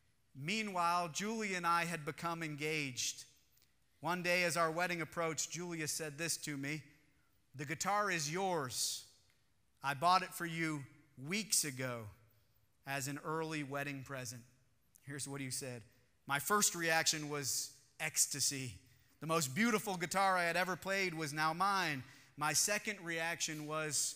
Meanwhile, Julia and I had become engaged. One day as our wedding approached, Julia said this to me. The guitar is yours. I bought it for you weeks ago as an early wedding present. Here's what he said. My first reaction was ecstasy. The most beautiful guitar I had ever played was now mine. My second reaction was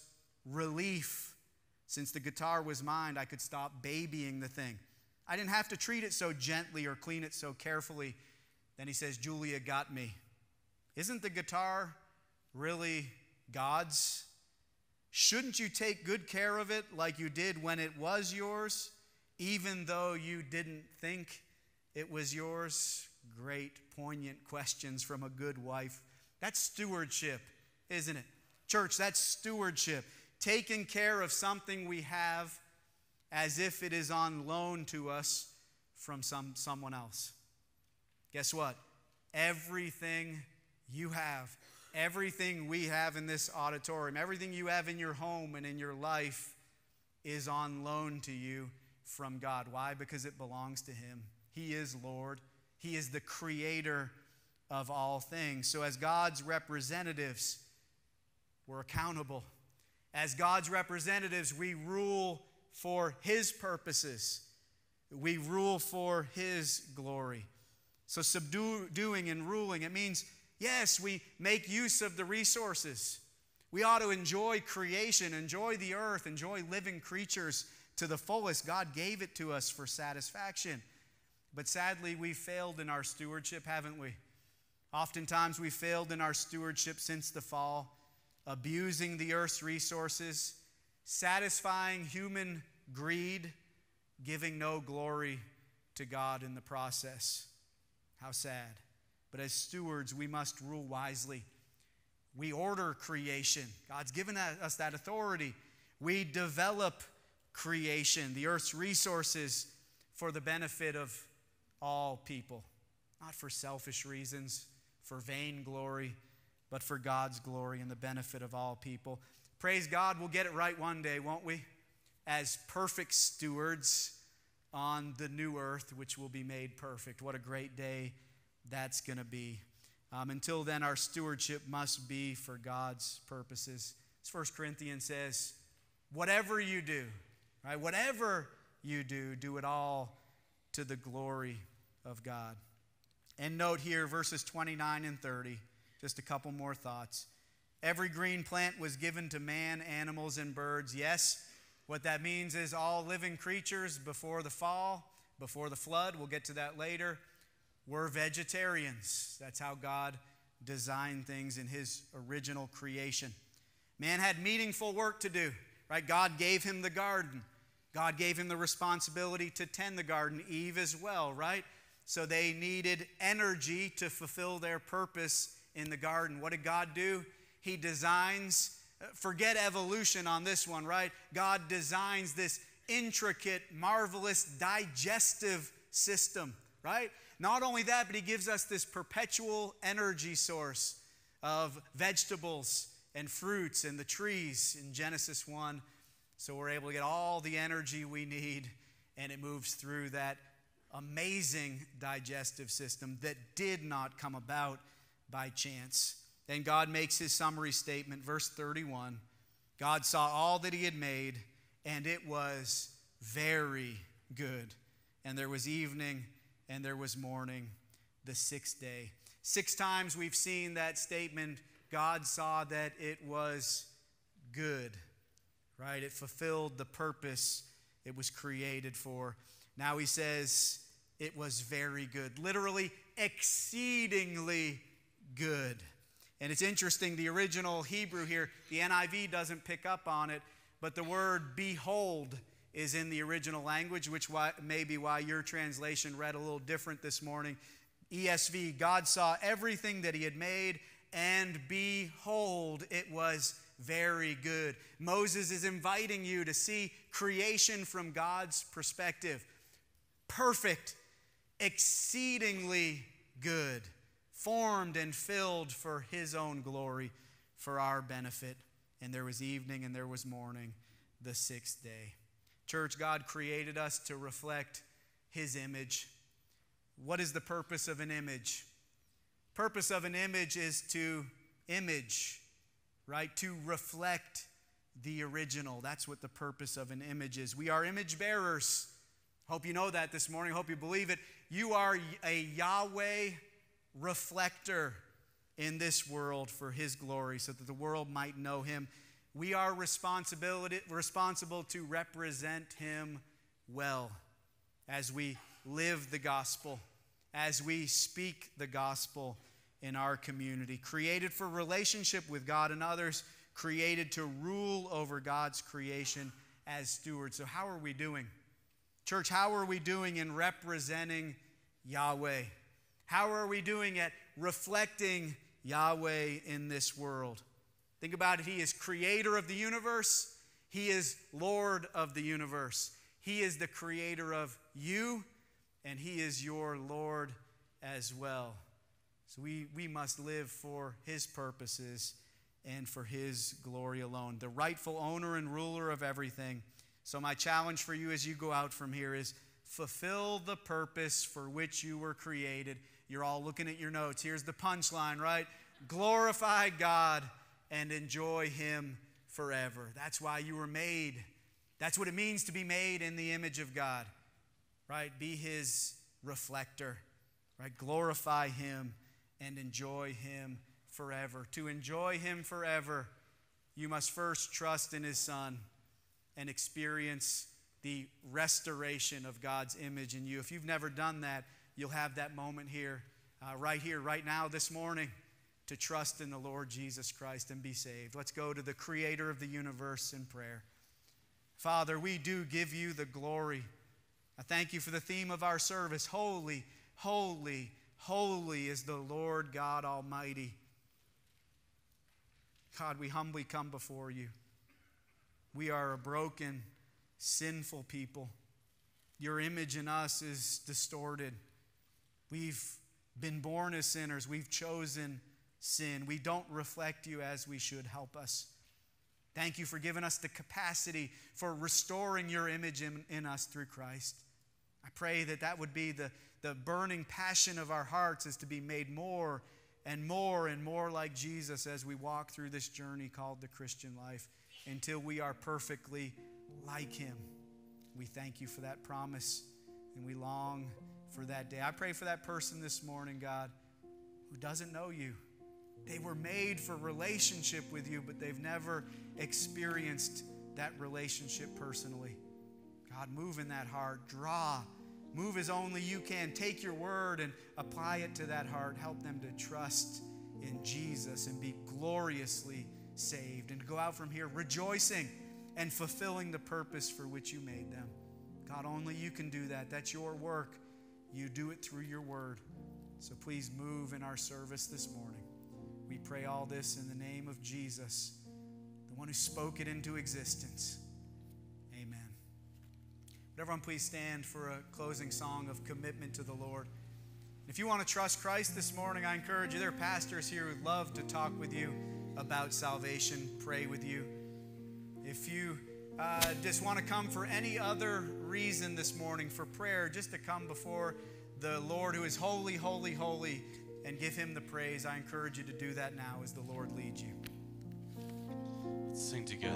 relief. Since the guitar was mine, I could stop babying the thing. I didn't have to treat it so gently or clean it so carefully. Then he says, Julia got me. Isn't the guitar really God's? Shouldn't you take good care of it like you did when it was yours, even though you didn't think it was yours? Great, poignant questions from a good wife. That's stewardship, isn't it? Church, that's stewardship. Taking care of something we have as if it is on loan to us from some, someone else. Guess what? Everything you have, everything we have in this auditorium, everything you have in your home and in your life is on loan to you from God. Why? Because it belongs to Him. He is Lord. He is the creator of all things. So as God's representatives, we're accountable. As God's representatives, we rule for His purposes. We rule for His glory. So subduing and ruling, it means, yes, we make use of the resources. We ought to enjoy creation, enjoy the earth, enjoy living creatures to the fullest. God gave it to us for satisfaction. But sadly, we failed in our stewardship, haven't we? Oftentimes, we failed in our stewardship since the fall, abusing the earth's resources, satisfying human greed, giving no glory to God in the process. How sad. But as stewards, we must rule wisely. We order creation. God's given us that authority. We develop creation, the earth's resources, for the benefit of all people. Not for selfish reasons, for vain glory, but for God's glory and the benefit of all people. Praise God, we'll get it right one day, won't we? As perfect stewards on the new earth, which will be made perfect. What a great day that's going to be. Um, until then, our stewardship must be for God's purposes. As First Corinthians says, whatever you do, right? Whatever you do, do it all to the glory of God. And note here, verses twenty-nine and thirty, just a couple more thoughts. Every green plant was given to man, animals, and birds. Yes, what that means is all living creatures before the fall, before the flood, we'll get to that later, were vegetarians. That's how God designed things in His original creation. Man had meaningful work to do, right? God gave him the garden. God gave him the responsibility to tend the garden, Eve as well, right? So they needed energy to fulfill their purpose in the garden. What did God do? He designs, forget evolution on this one, right? God designs this intricate, marvelous, digestive system, right? Not only that, but He gives us this perpetual energy source of vegetables and fruits and the trees in Genesis one. So we're able to get all the energy we need, and it moves through that amazing digestive system that did not come about by chance. Then God makes His summary statement, verse thirty-one. God saw all that He had made, and it was very good. And there was evening, and there was morning, the sixth day. Six times we've seen that statement, God saw that it was good, right? It fulfilled the purpose it was created for. Now He says it was very good, literally exceedingly good. And it's interesting, the original Hebrew here, the N I V doesn't pick up on it, but the word behold is in the original language, which may be why your translation read a little different this morning. E S V, God saw everything that He had made, and behold, it was very good. Moses is inviting you to see creation from God's perspective. Perfect, exceedingly good, formed and filled for His own glory, for our benefit. And there was evening and there was morning, the sixth day. Church, God created us to reflect His image. What is the purpose of an image? Purpose of an image is to image, right? To reflect the original. That's what the purpose of an image is. We are image bearers. Hope you know that this morning. Hope you believe it. You are a Yahweh reflector in this world for His glory, so that the world might know Him. We are responsibility, responsible to represent Him well as we live the gospel, as we speak the gospel in our community. Created for relationship with God and others, created to rule over God's creation as stewards. So how are we doing? Church, how are we doing in representing Yahweh? How are we doing at reflecting Yahweh in this world? Think about it. He is creator of the universe. He is Lord of the universe. He is the creator of you, and He is your Lord as well. So we, we must live for His purposes and for His glory alone, the rightful owner and ruler of everything. So my challenge for you as you go out from here is fulfill the purpose for which you were created. You're all looking at your notes. Here's the punchline, right? Glorify God and enjoy Him forever. That's why you were made. That's what it means to be made in the image of God, right? Be His reflector, right? Glorify Him and enjoy Him forever. To enjoy Him forever, you must first trust in His Son and experience the restoration of God's image in you. If you've never done that, you'll have that moment here, uh, right here, right now, this morning, to trust in the Lord Jesus Christ and be saved. Let's go to the Creator of the universe in prayer. Father, we do give You the glory. I thank You for the theme of our service. Holy, holy, holy is the Lord God Almighty. God, we humbly come before You. We are a broken, sinful people. Your image in us is distorted. We've been born as sinners. We've chosen sin. We don't reflect You as we should. Help us. Thank You for giving us the capacity for restoring Your image in, in us through Christ. I pray that that would be the, the burning passion of our hearts, is to be made more and more and more like Jesus as we walk through this journey called the Christian life, until we are perfectly like Him. We thank You for that promise, and we long for that day. I pray for that person this morning, God, who doesn't know You. They were made for relationship with You, but they've never experienced that relationship personally. God, move in that heart. Draw. Move as only You can. Take Your word and apply it to that heart. Help them to trust in Jesus and be gloriously saved, and to go out from here rejoicing and fulfilling the purpose for which You made them. God, only You can do that. That's Your work. You do it through Your word. So please move in our service this morning. We pray all this in the name of Jesus, the one who spoke it into existence. Amen. Would everyone please stand for a closing song of commitment to the Lord? If you want to trust Christ this morning, I encourage you. There are pastors here who'd love to talk with you about salvation, pray with you. If you uh, just want to come for any other reason this morning for prayer, just to come before the Lord who is holy, holy, holy, and give Him the praise, I encourage you to do that now as the Lord leads you. Let's sing together.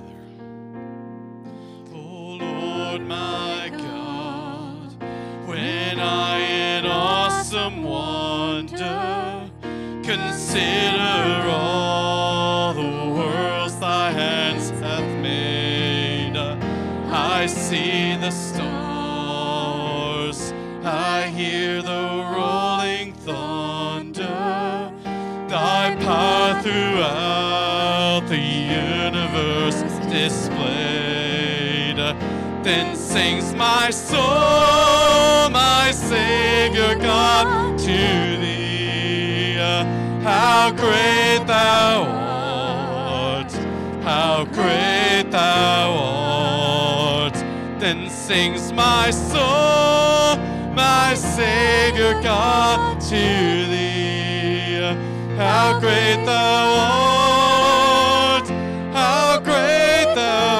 Oh Lord my God, when I in awesome wonder consider all the worlds Thy hands hath made, I see the stars, I hear the rolling thunder, Thy power throughout the universe displayed. Then sings my soul, my Savior God, to Thee. How great Thou art, how great Thou art. Then sings my soul, my Savior God, to Thee. How great Thou art, how great Thou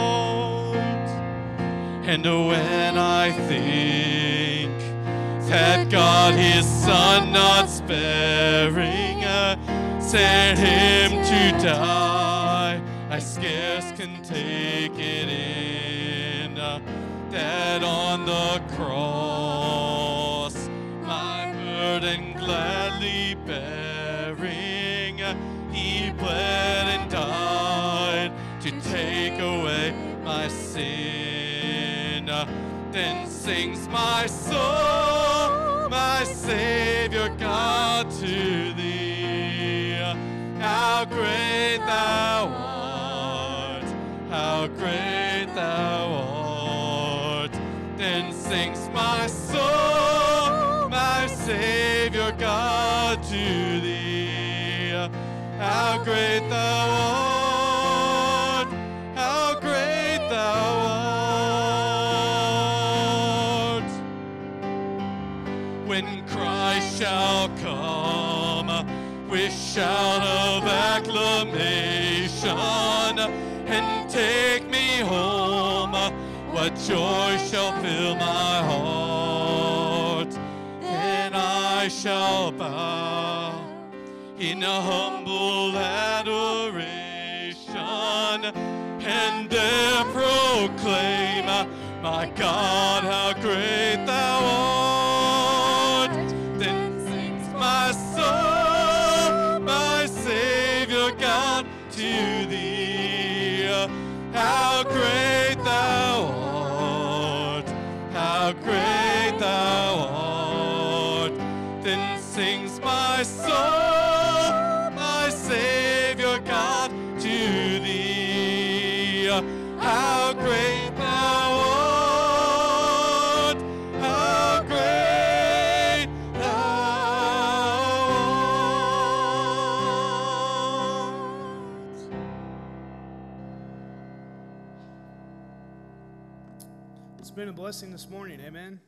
art. And when I think that that God his son not sparing uh, sent him to die. I scarce can take it in uh, that on the cross my burden gladly bearing uh, he bled and died to take away my sin. Uh, then sings my soul, my Savior God, to thee. How great thou art, how great thou art. Then sings my soul, my Savior God, to thee. How great thou art, how great thou art. When Christ shall come with shout of acclamation and take me home, what joy shall fill my heart. Then I shall bow in a humble adoration and there proclaim, my God, how great thou art. Then sings my soul, my Savior God, to thee. How great thou art, how great thou art. Then sings my soul, my Savior God, to thee. How great thou art, how great thou art. It's been a blessing this morning, amen.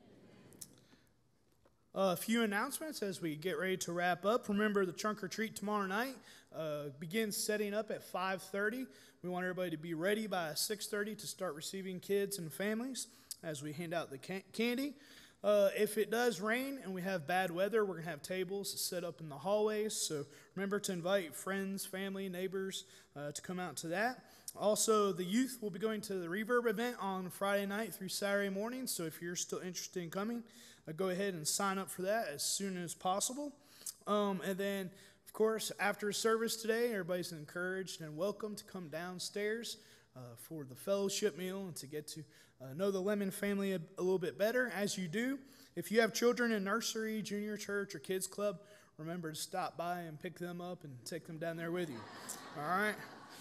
Uh, a few announcements as we get ready to wrap up. Remember, the trunk or treat tomorrow night uh, begins setting up at five thirty. We want everybody to be ready by six thirty to start receiving kids and families as we hand out the can- candy. Uh, if it does rain and we have bad weather, we're going to have tables set up in the hallways. So remember to invite friends, family, neighbors uh, to come out to that. Also, the youth will be going to the Reverb event on Friday night through Saturday morning. So if you're still interested in coming, Uh, go ahead and sign up for that as soon as possible. Um, and then, of course, after service today, everybody's encouraged and welcome to come downstairs uh, for the fellowship meal and to get to uh, know the Lemon family a, a little bit better. As you do, if you have children in nursery, junior church, or kids club, remember to stop by and pick them up and take them down there with you. All right?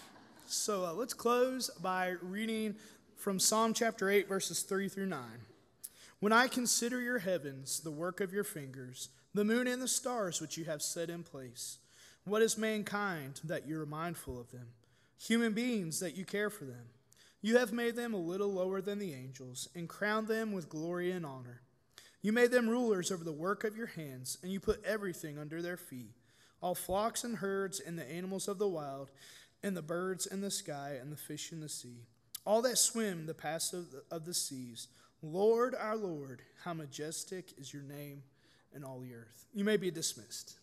So uh, let's close by reading from Psalm chapter eight, verses three through nine. When I consider your heavens, the work of your fingers, the moon and the stars which you have set in place, what is mankind that you are mindful of them? Human beings that you care for them. You have made them a little lower than the angels and crowned them with glory and honor. You made them rulers over the work of your hands, and you put everything under their feet, all flocks and herds and the animals of the wild, and the birds in the sky and the fish in the sea, all that swim the paths of the, of the seas. Lord, our Lord, how majestic is your name in all the earth. You may be dismissed.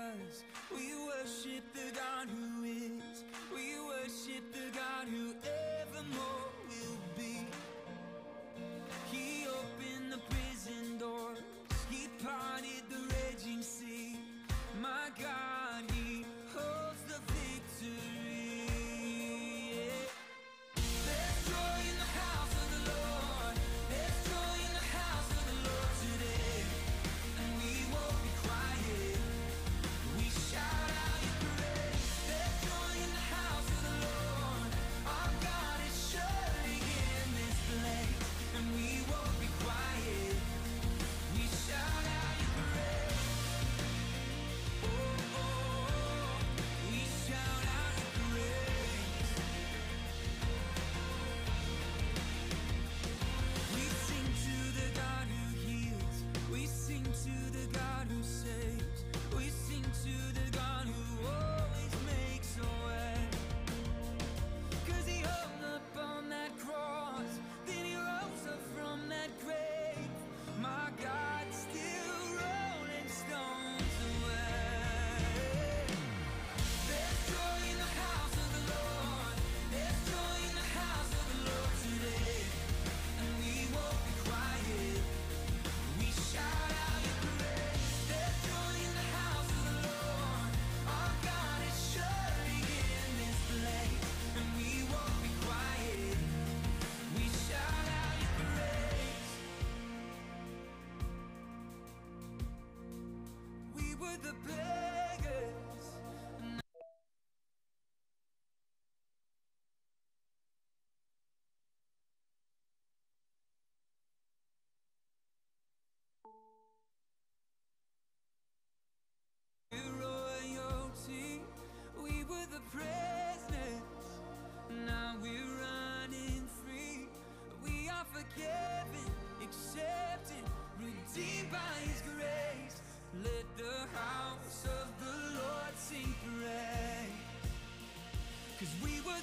We worship the God who is. We worship the God who is.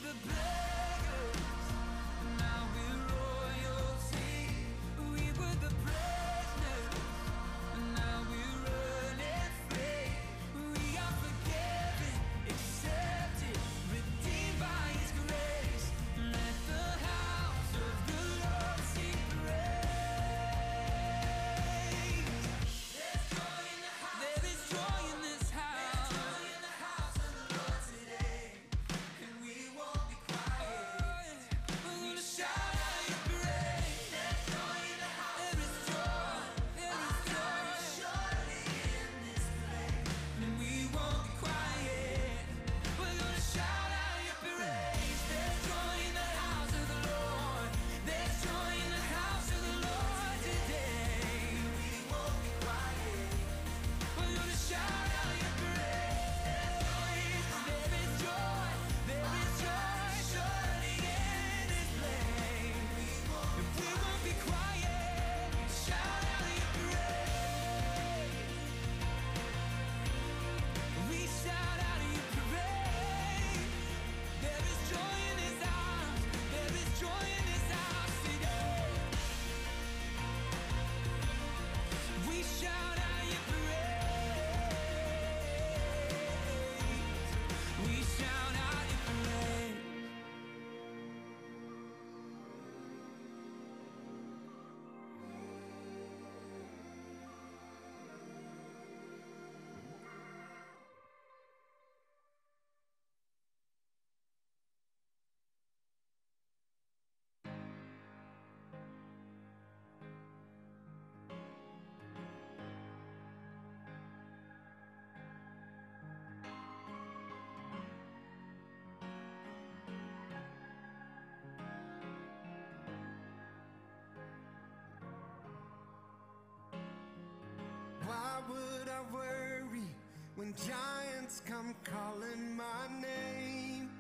Why would I worry when giants come calling my name?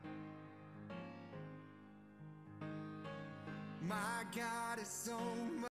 My God is so much